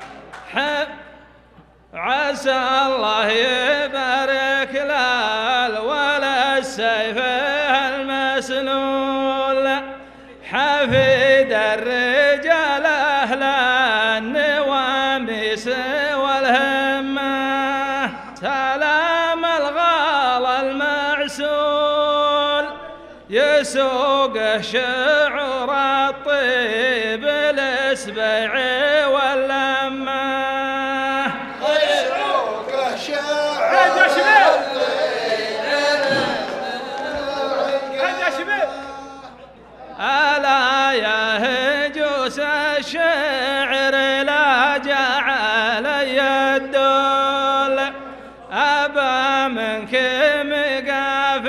عسى الله يبارك للولد سيفه المسلول، حفيد الرجال أهل النواميس والهمة، سلام الغالى المعسول يسوق شعور الطيب الاسبع واللمة. يسوق شعور ألا يا هجوس الشعر لا جعل يدل، أبا منك مقاف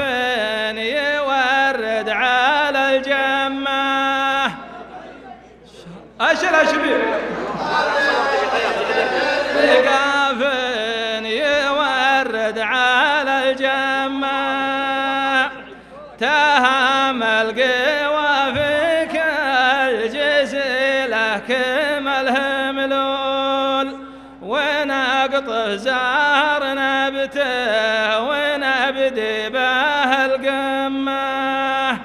يورد على الجمة. أشر أشبير مقاف يورد على الجمة، تهم القوى فيك الجزيلة كما الهملول، ونقطه زهر نبته ونبدي به القمة.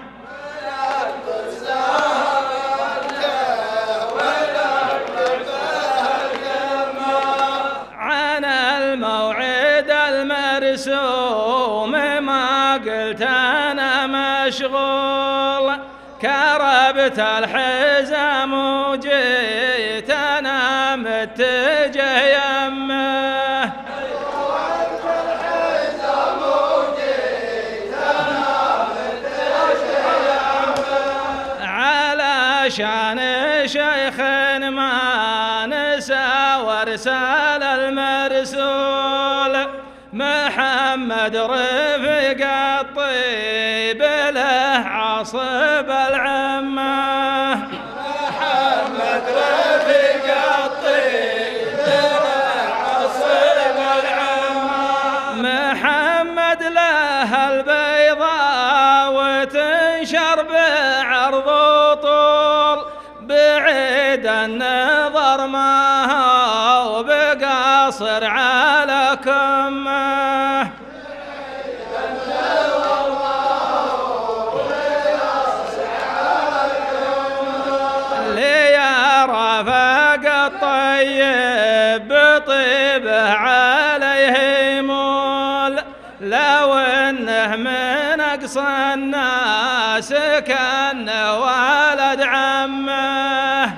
عن الموعد المرسوم ما قلت أنا مشغول، كربت الحزام وجيت أنا متجه يمه. علشان شيخ ما نسى وارسال المرسول، محمد رفيق الطيب له عصب العمة. محمد رفيق الطيب له عصب العمة، محمد له البيضاء وتنشر بعرض طول، بعيد النظر ما هو بقاصر على كمه. ليرى فاق الطيب بطيبه عليه يمول، لو انه من اقصى الناس كانه ولد عمه.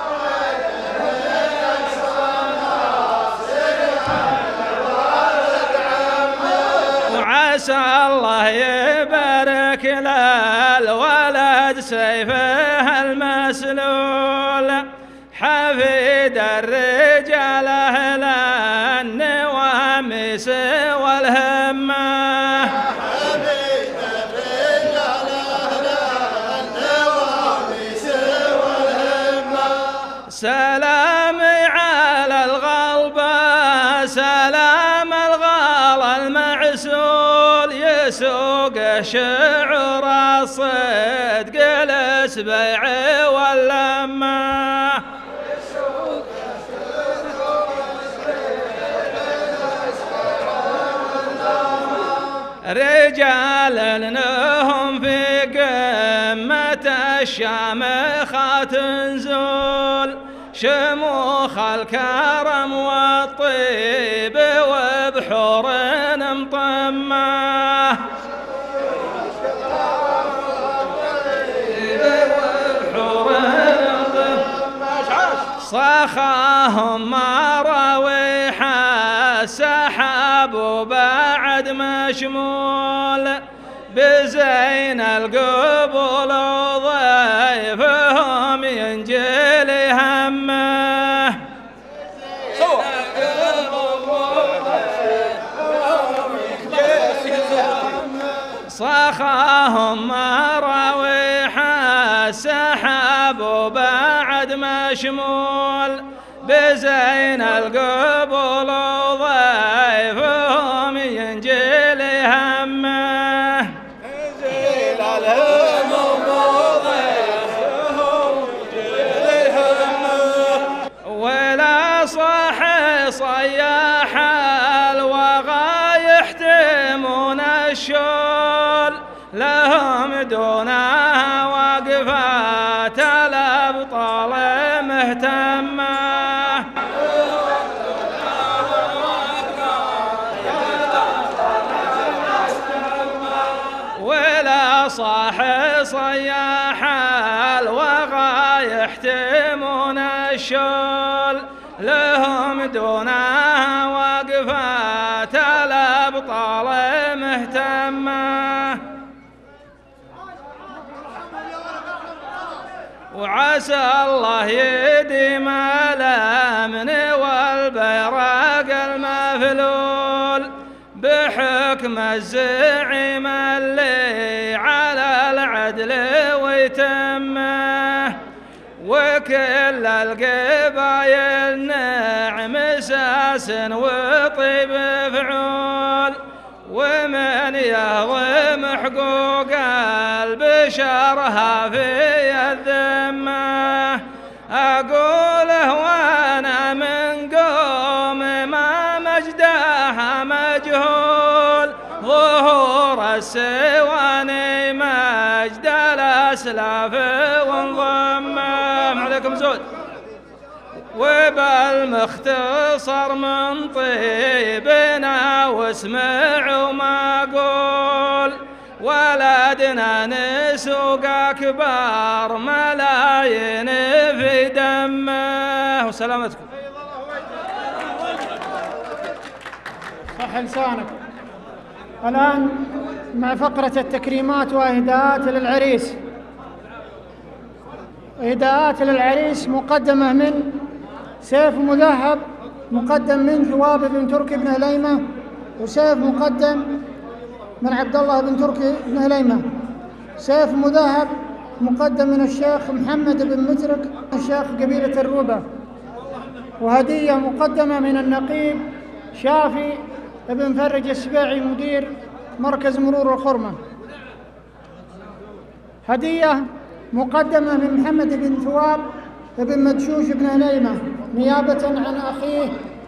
وعسى الله يبارك للولد سيفه المسلول، حفيد الرجال أهل النواميس والهمة. حفيد الرجال أهل النواميس والهمة، سلامي على الغلبة سلام الغالى المعسول، يسوق شعور الصدق الاسبع واللمة. رجال انهم في قمة الشامخة تنزل، شموخ الكرم والطيب وبحور مطمة. صخاهم مراويح السحاب وبعد مشمول، بزين القبول وضيفهم ينجلي همه. صخاهم مراويح السحاب وبعد مشمول، بزين القبول وضيفهم ينجل همه ينجل الهموم وضيفهم ينجل همه ولا صح صياح الوغى يحتمون الشول لهم دونها وقفات الأبطال مهتمة ولا صاح صياح الوغى يحتمون الشول لهم دونها وقفات الأبطال مهتمة وعسى الله يديم الأمن والبيراق المفلول بحكم الزعيم اللي على العدل ويتمه وكل القبايل نعم ساس وطيب فعول ومن يهضم حقوق البشر في الذمة أقوله وأنا من قوم ما مجدها مجهول ظهور السواني مجد الأسلاف وانضمه عليكم زود وبالمختصر من طيبنا واسمعوا ما أقول ولدنا نسوق أكبر ملايين في دمه وسلامتكم. صح لسانك. الآن مع فقرة التكريمات وإهداءات للعريس. إهداءات للعريس مقدمة من سيف مذهب مقدم من ثواب بن تركي بن هليمة وسيف مقدم من عبد الله بن تركي بن هليمة. سيف مذهب مقدم من الشيخ محمد بن مترك الشيخ قبيلة الروبة. وهدية مقدمة من النقيب شافي بن فرج السبيعي مدير مركز مرور الخرمة. هدية مقدمة من محمد بن ثواب بن مدشوش بن هليمة نيابة عن أخيه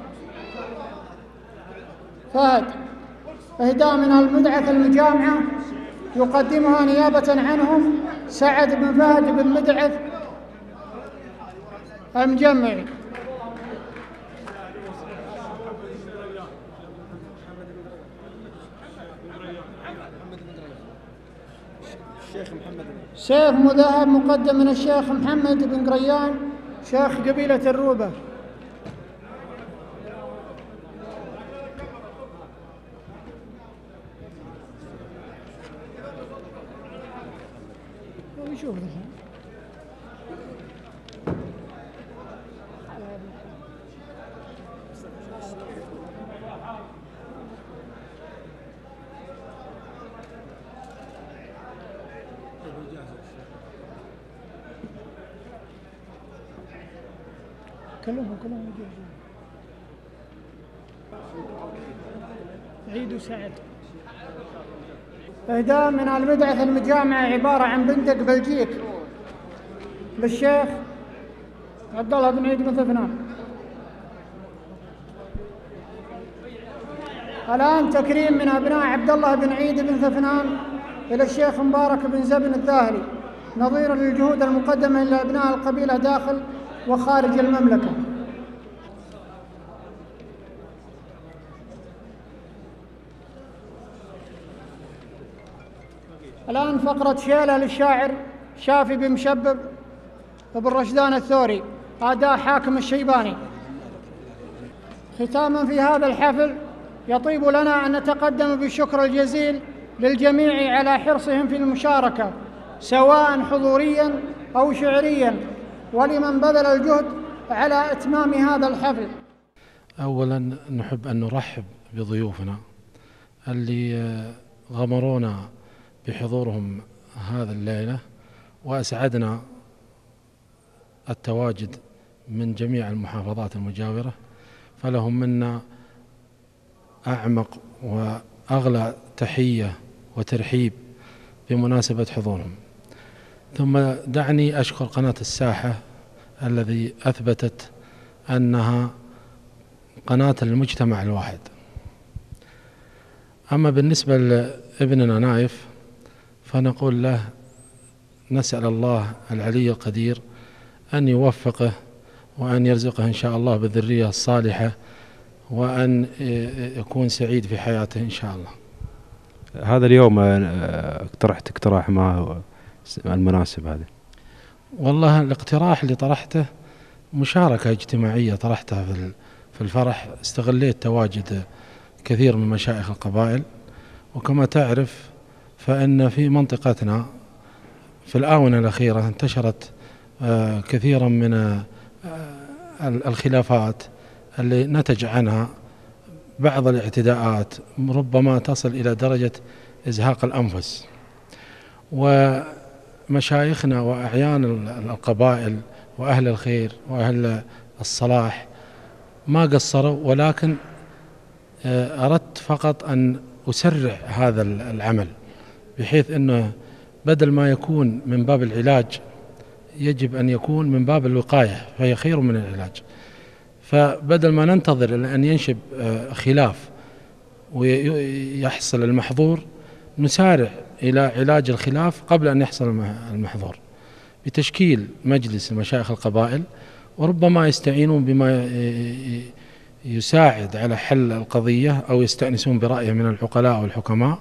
فهد. إهداء من المدعث المجامعة يقدمها نيابة عنهم سعد بن فهد بن مدعث المجمعي. سيف مذهب مقدم من الشيخ محمد بن قريان شيخ قبيلة الروبة. شوف كلهم كلهم يجوزون. عيد وسعد. إهداء من المدعث المجامعة عبارة عن بندق بلجيك للشيخ عبد الله بن عيد بن ثفنان. الآن تكريم من أبناء عبد الله بن عيد بن ثفنان إلى الشيخ مبارك بن زبن الذاهلي نظيرا للجهود المقدمة إلى أبناء القبيلة داخل وخارج المملكة. الآن فقرة شيلة للشاعر شافي بن مشبب بن رشدان الثوري أداء حاكم الشيباني. ختاما في هذا الحفل يطيب لنا أن نتقدم بالشكر الجزيل للجميع على حرصهم في المشاركة سواء حضوريا أو شعريا ولمن بذل الجهد على إتمام هذا الحفل. أولا نحب أن نرحب بضيوفنا اللي غمرونا بحضورهم هذا الليلة وأسعدنا التواجد من جميع المحافظات المجاورة، فلهم منا أعمق وأغلى تحية وترحيب بمناسبة حضورهم. ثم دعني أشكر قناة الساحة الذي أثبتت أنها قناة المجتمع الواحد. أما بالنسبة لابننا نايف فنقول له نسأل الله العلي القدير أن يوفقه وأن يرزقه إن شاء الله بالذرية الصالحة، وأن يكون سعيد في حياته إن شاء الله. هذا اليوم اقترحت اقتراح ما هو المناسب هذا؟ والله الاقتراح اللي طرحته مشاركة اجتماعية طرحتها في الفرح. استغليت تواجد كثير من مشايخ القبائل، وكما تعرف فإن في منطقتنا في الآونة الأخيرة انتشرت كثيرا من الخلافات اللي نتج عنها بعض الاعتداءات ربما تصل إلى درجة إزهاق الأنفس. ومشايخنا وأعيان القبائل وأهل الخير وأهل الصلاح ما قصروا، ولكن أردت فقط أن أسرع هذا العمل بحيث أنه بدل ما يكون من باب العلاج يجب أن يكون من باب الوقاية، فهي خير من العلاج. فبدل ما ننتظر أن ينشب خلاف ويحصل المحظور نسارع إلى علاج الخلاف قبل أن يحصل المحظور بتشكيل مجلس مشايخ القبائل، وربما يستعينون بما يساعد على حل القضية أو يستأنسون برأيه من العقلاء والحكماء،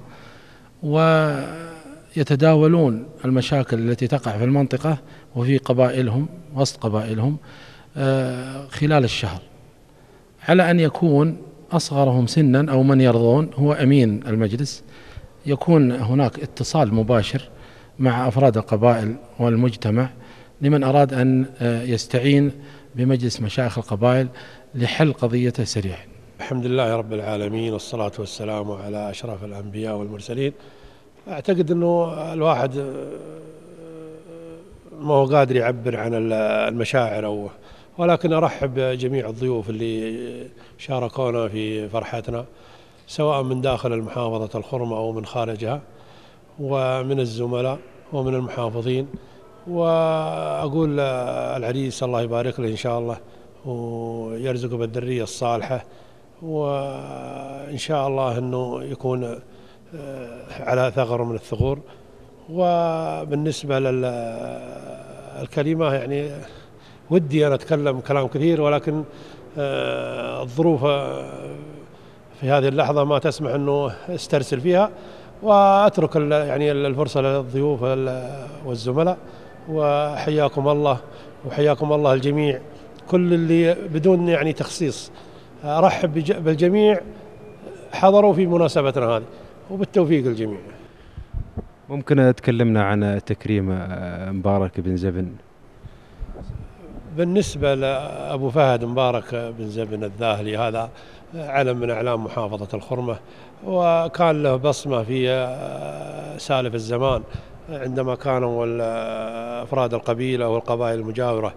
ويتداولون المشاكل التي تقع في المنطقة وفي قبائلهم وسط قبائلهم خلال الشهر، على أن يكون أصغرهم سنا أو من يرضون هو أمين المجلس. يكون هناك اتصال مباشر مع أفراد القبائل والمجتمع لمن أراد أن يستعين بمجلس مشايخ القبائل لحل قضيته سريعا. الحمد لله رب العالمين، والصلاة والسلام على أشرف الأنبياء والمرسلين. أعتقد أنه الواحد ما هو قادر يعبر عن المشاعر أو ولكن أرحب بجميع الضيوف اللي شاركونا في فرحتنا سواء من داخل المحافظة الخرمة أو من خارجها، ومن الزملاء ومن المحافظين. وأقول العريس الله يبارك له إن شاء الله ويرزقه بالذرية الصالحة، وإن شاء الله أنه يكون على ثغر من الثغور. وبالنسبة للكلمة يعني ودي أنا أتكلم كلام كثير، ولكن الظروف في هذه اللحظة ما تسمح أنه استرسل فيها، وأترك يعني الفرصة للضيوف والزملاء. وحياكم الله وحياكم الله الجميع، كل اللي بدون يعني تخصيص أرحب بالجميع حضروا في مناسبتنا هذه، وبالتوفيق الجميع. ممكن تكلمنا عن تكريم مبارك بن زبن؟ بالنسبة لأبو فهد مبارك بن زبن الذاهلي هذا علم من أعلام محافظة الخرمة، وكان له بصمة في سالف الزمان عندما كانوا أفراد القبيلة والقبائل المجاورة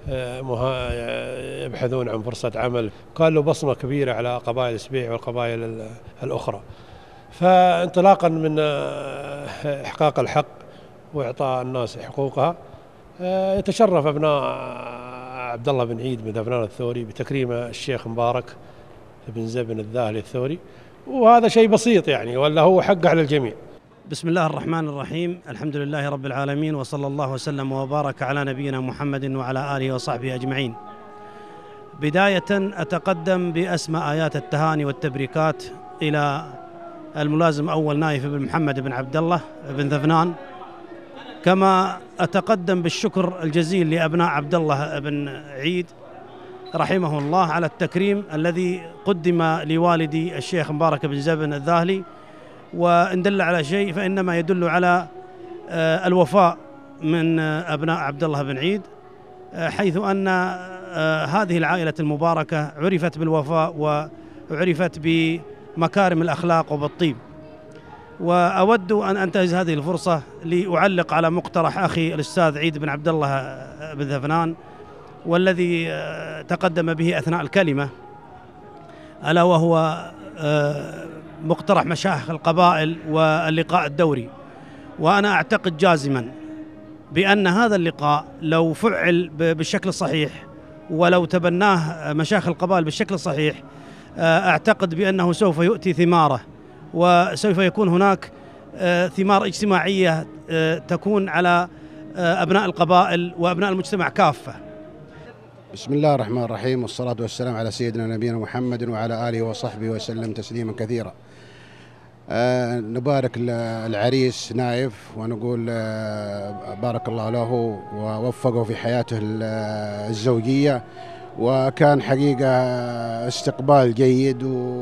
يبحثون عن فرصة عمل، كان له بصمة كبيرة على قبائل سبيع والقبائل الأخرى. فانطلاقا من إحقاق الحق وإعطاء الناس حقوقها يتشرف ابناء عبد الله بن عيد بن ذفنان الثوري بتكريم الشيخ مبارك بن زبن الذاهلي الثوري، وهذا شيء بسيط يعني، ولا هو حق على الجميع. بسم الله الرحمن الرحيم، الحمد لله رب العالمين، وصلى الله وسلم وبارك على نبينا محمد وعلى آله وصحبه أجمعين. بداية أتقدم بأسمى آيات التهاني والتبريكات إلى الملازم أول نايف بن محمد بن عبد الله بن ذفنان، كما أتقدم بالشكر الجزيل لأبناء عبد الله بن عيد رحمه الله على التكريم الذي قدم لوالدي الشيخ مبارك بن زبن الذاهلي. وإن دل على شيء فإنما يدل على الوفاء من أبناء عبد الله بن عيد، حيث أن هذه العائلة المباركة عرفت بالوفاء وعرفت بمكارم الأخلاق وبالطيب. وأود أن أنتهز هذه الفرصة لأعلق على مقترح أخي الأستاذ عيد بن عبد الله بن ذفنان، والذي تقدم به أثناء الكلمة، ألا وهو مقترح مشايخ القبائل واللقاء الدوري. وأنا أعتقد جازما بأن هذا اللقاء لو فعل بالشكل الصحيح ولو تبناه مشايخ القبائل بالشكل الصحيح، أعتقد بأنه سوف يؤتي ثماره، وسوف يكون هناك ثمار اجتماعية تكون على أبناء القبائل وأبناء المجتمع كافة. بسم الله الرحمن الرحيم، والصلاة والسلام على سيدنا نبينا محمد وعلى آله وصحبه وسلم تسليما كثيرا. أه نبارك العريس نايف ونقول أه بارك الله له ووفقه في حياته الزوجية، وكان حقيقة استقبال جيد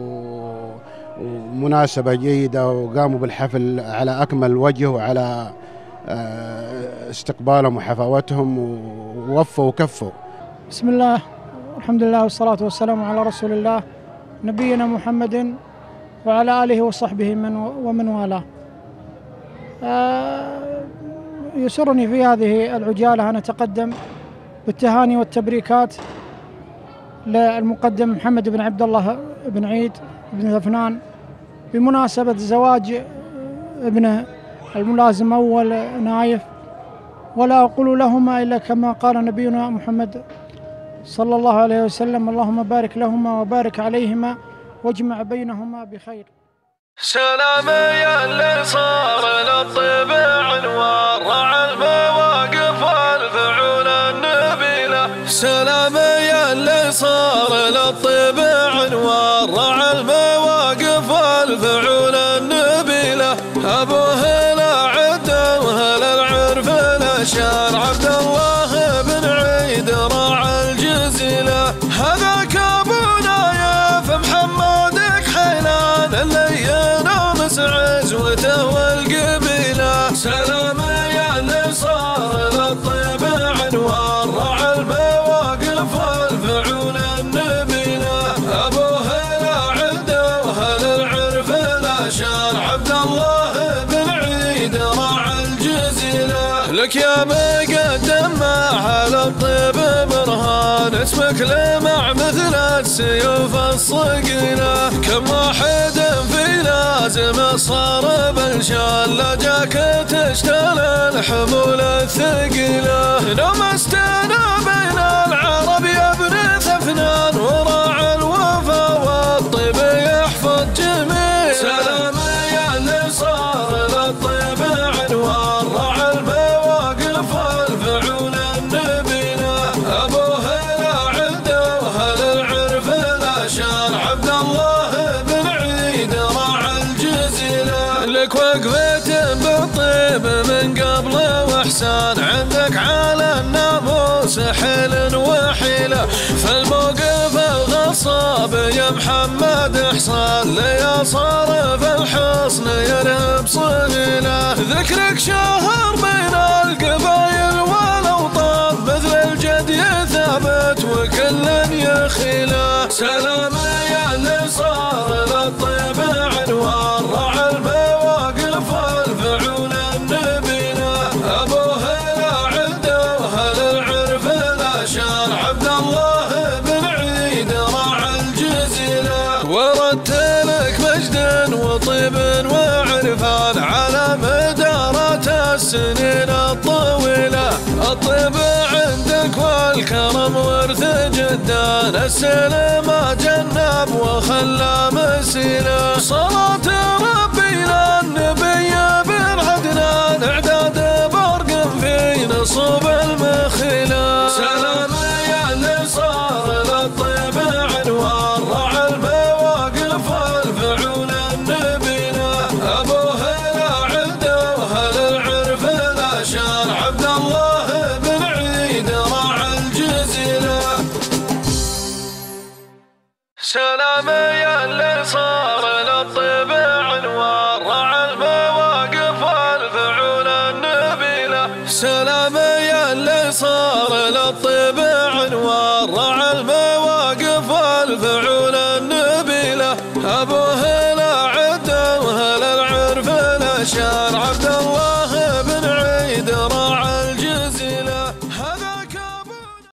ومناسبة جيدة، وقاموا بالحفل على أكمل وجه وعلى أه استقبالهم وحفاوتهم ووفوا وكفوا. بسم الله والحمد لله والصلاة والسلام على رسول الله نبينا محمد وعلى آله وصحبه من ومن والاه. يسرني في هذه العجالة أن أتقدم بالتهاني والتبريكات للمقدم محمد بن عبد الله بن عيد بن ثفنان بمناسبة زواج ابنه الملازم أول نايف، ولا أقول لهما إلا كما قال نبينا محمد صلى الله عليه وسلم: اللهم بارك لهما وبارك عليهما واجمع بينهما بخير. سلام يا اللي صار للطيب عنوان، رعى المواقف والفعول النبيلة. سلام يا اللي صار للطيب عنوان، رعى المواقف والفعول النبيلة. أبوه لا عدة وهل العرف الأشار، عبد الله بن عيد راعى الجزيلة. هذاك أبو نايف محمدك حيلان، اللين ومسعز وتهوى القبيلة. سلام يا اللي صار للطيب عنوان، رعى المواقف والفعول النبيلة. أبوه لا عدة وهل العرف الأشار، عبد الله بن عيد راعى الجزيلة. لك يا مقدم مع الطيب برهان، اسمك لمع مثل السيوف الصقيلة. كم واحد في لازم صار بالشان، لجاك تشتل الحمول الثقيلة. نمستنا بين العرب يا ابن ثفنان، وراعى الوفا والطيب يحفظ جميل. سلام يا اللي صار للطيب عنوان، رعى المواقف والفعول النبيلة. أبوه لا عدة وهل العرف الأشار، عبد الله بن عيد راعى الجزيلة. لك وقفة بالطيب من قبل وإحسان، عندك على الناموس حيل وحيلة. فالموقف الغصاب يا محمد إحصان، ليا صار في الحصن يرهب صهيلة. ذكرك شهر بين القبايل والأوطان، مثل الجدي ثابت وكل يخيله. سلام يا اللي صار للطيب عنوان، رعى المواقف والفعول النبيلة. أبوه لا عدة وهل العرف الأشار، عبد الله بن عيد راعى الجزيلة. ورتلك مجد وطيب وعرفان على مدارات السنين الطويلة. الطيب عندك والكرم ورث جدان، السلم جنب وخلى مسيلة. صلاة ربي للنبي بن عدنان، اعداد برق في نصب المخيلة. سلام يا اللي صار للطيب عنوان، رعى المواقف والفعول النبيلة. أبوه لا عدة وهل العرف الأشار، عبد الله بن عيد راعى الجزيلة. سلام يا اللي صار للطيب عنوان، رعى المواقف والفعول النبيلة. سلام يا اللي صار للطيب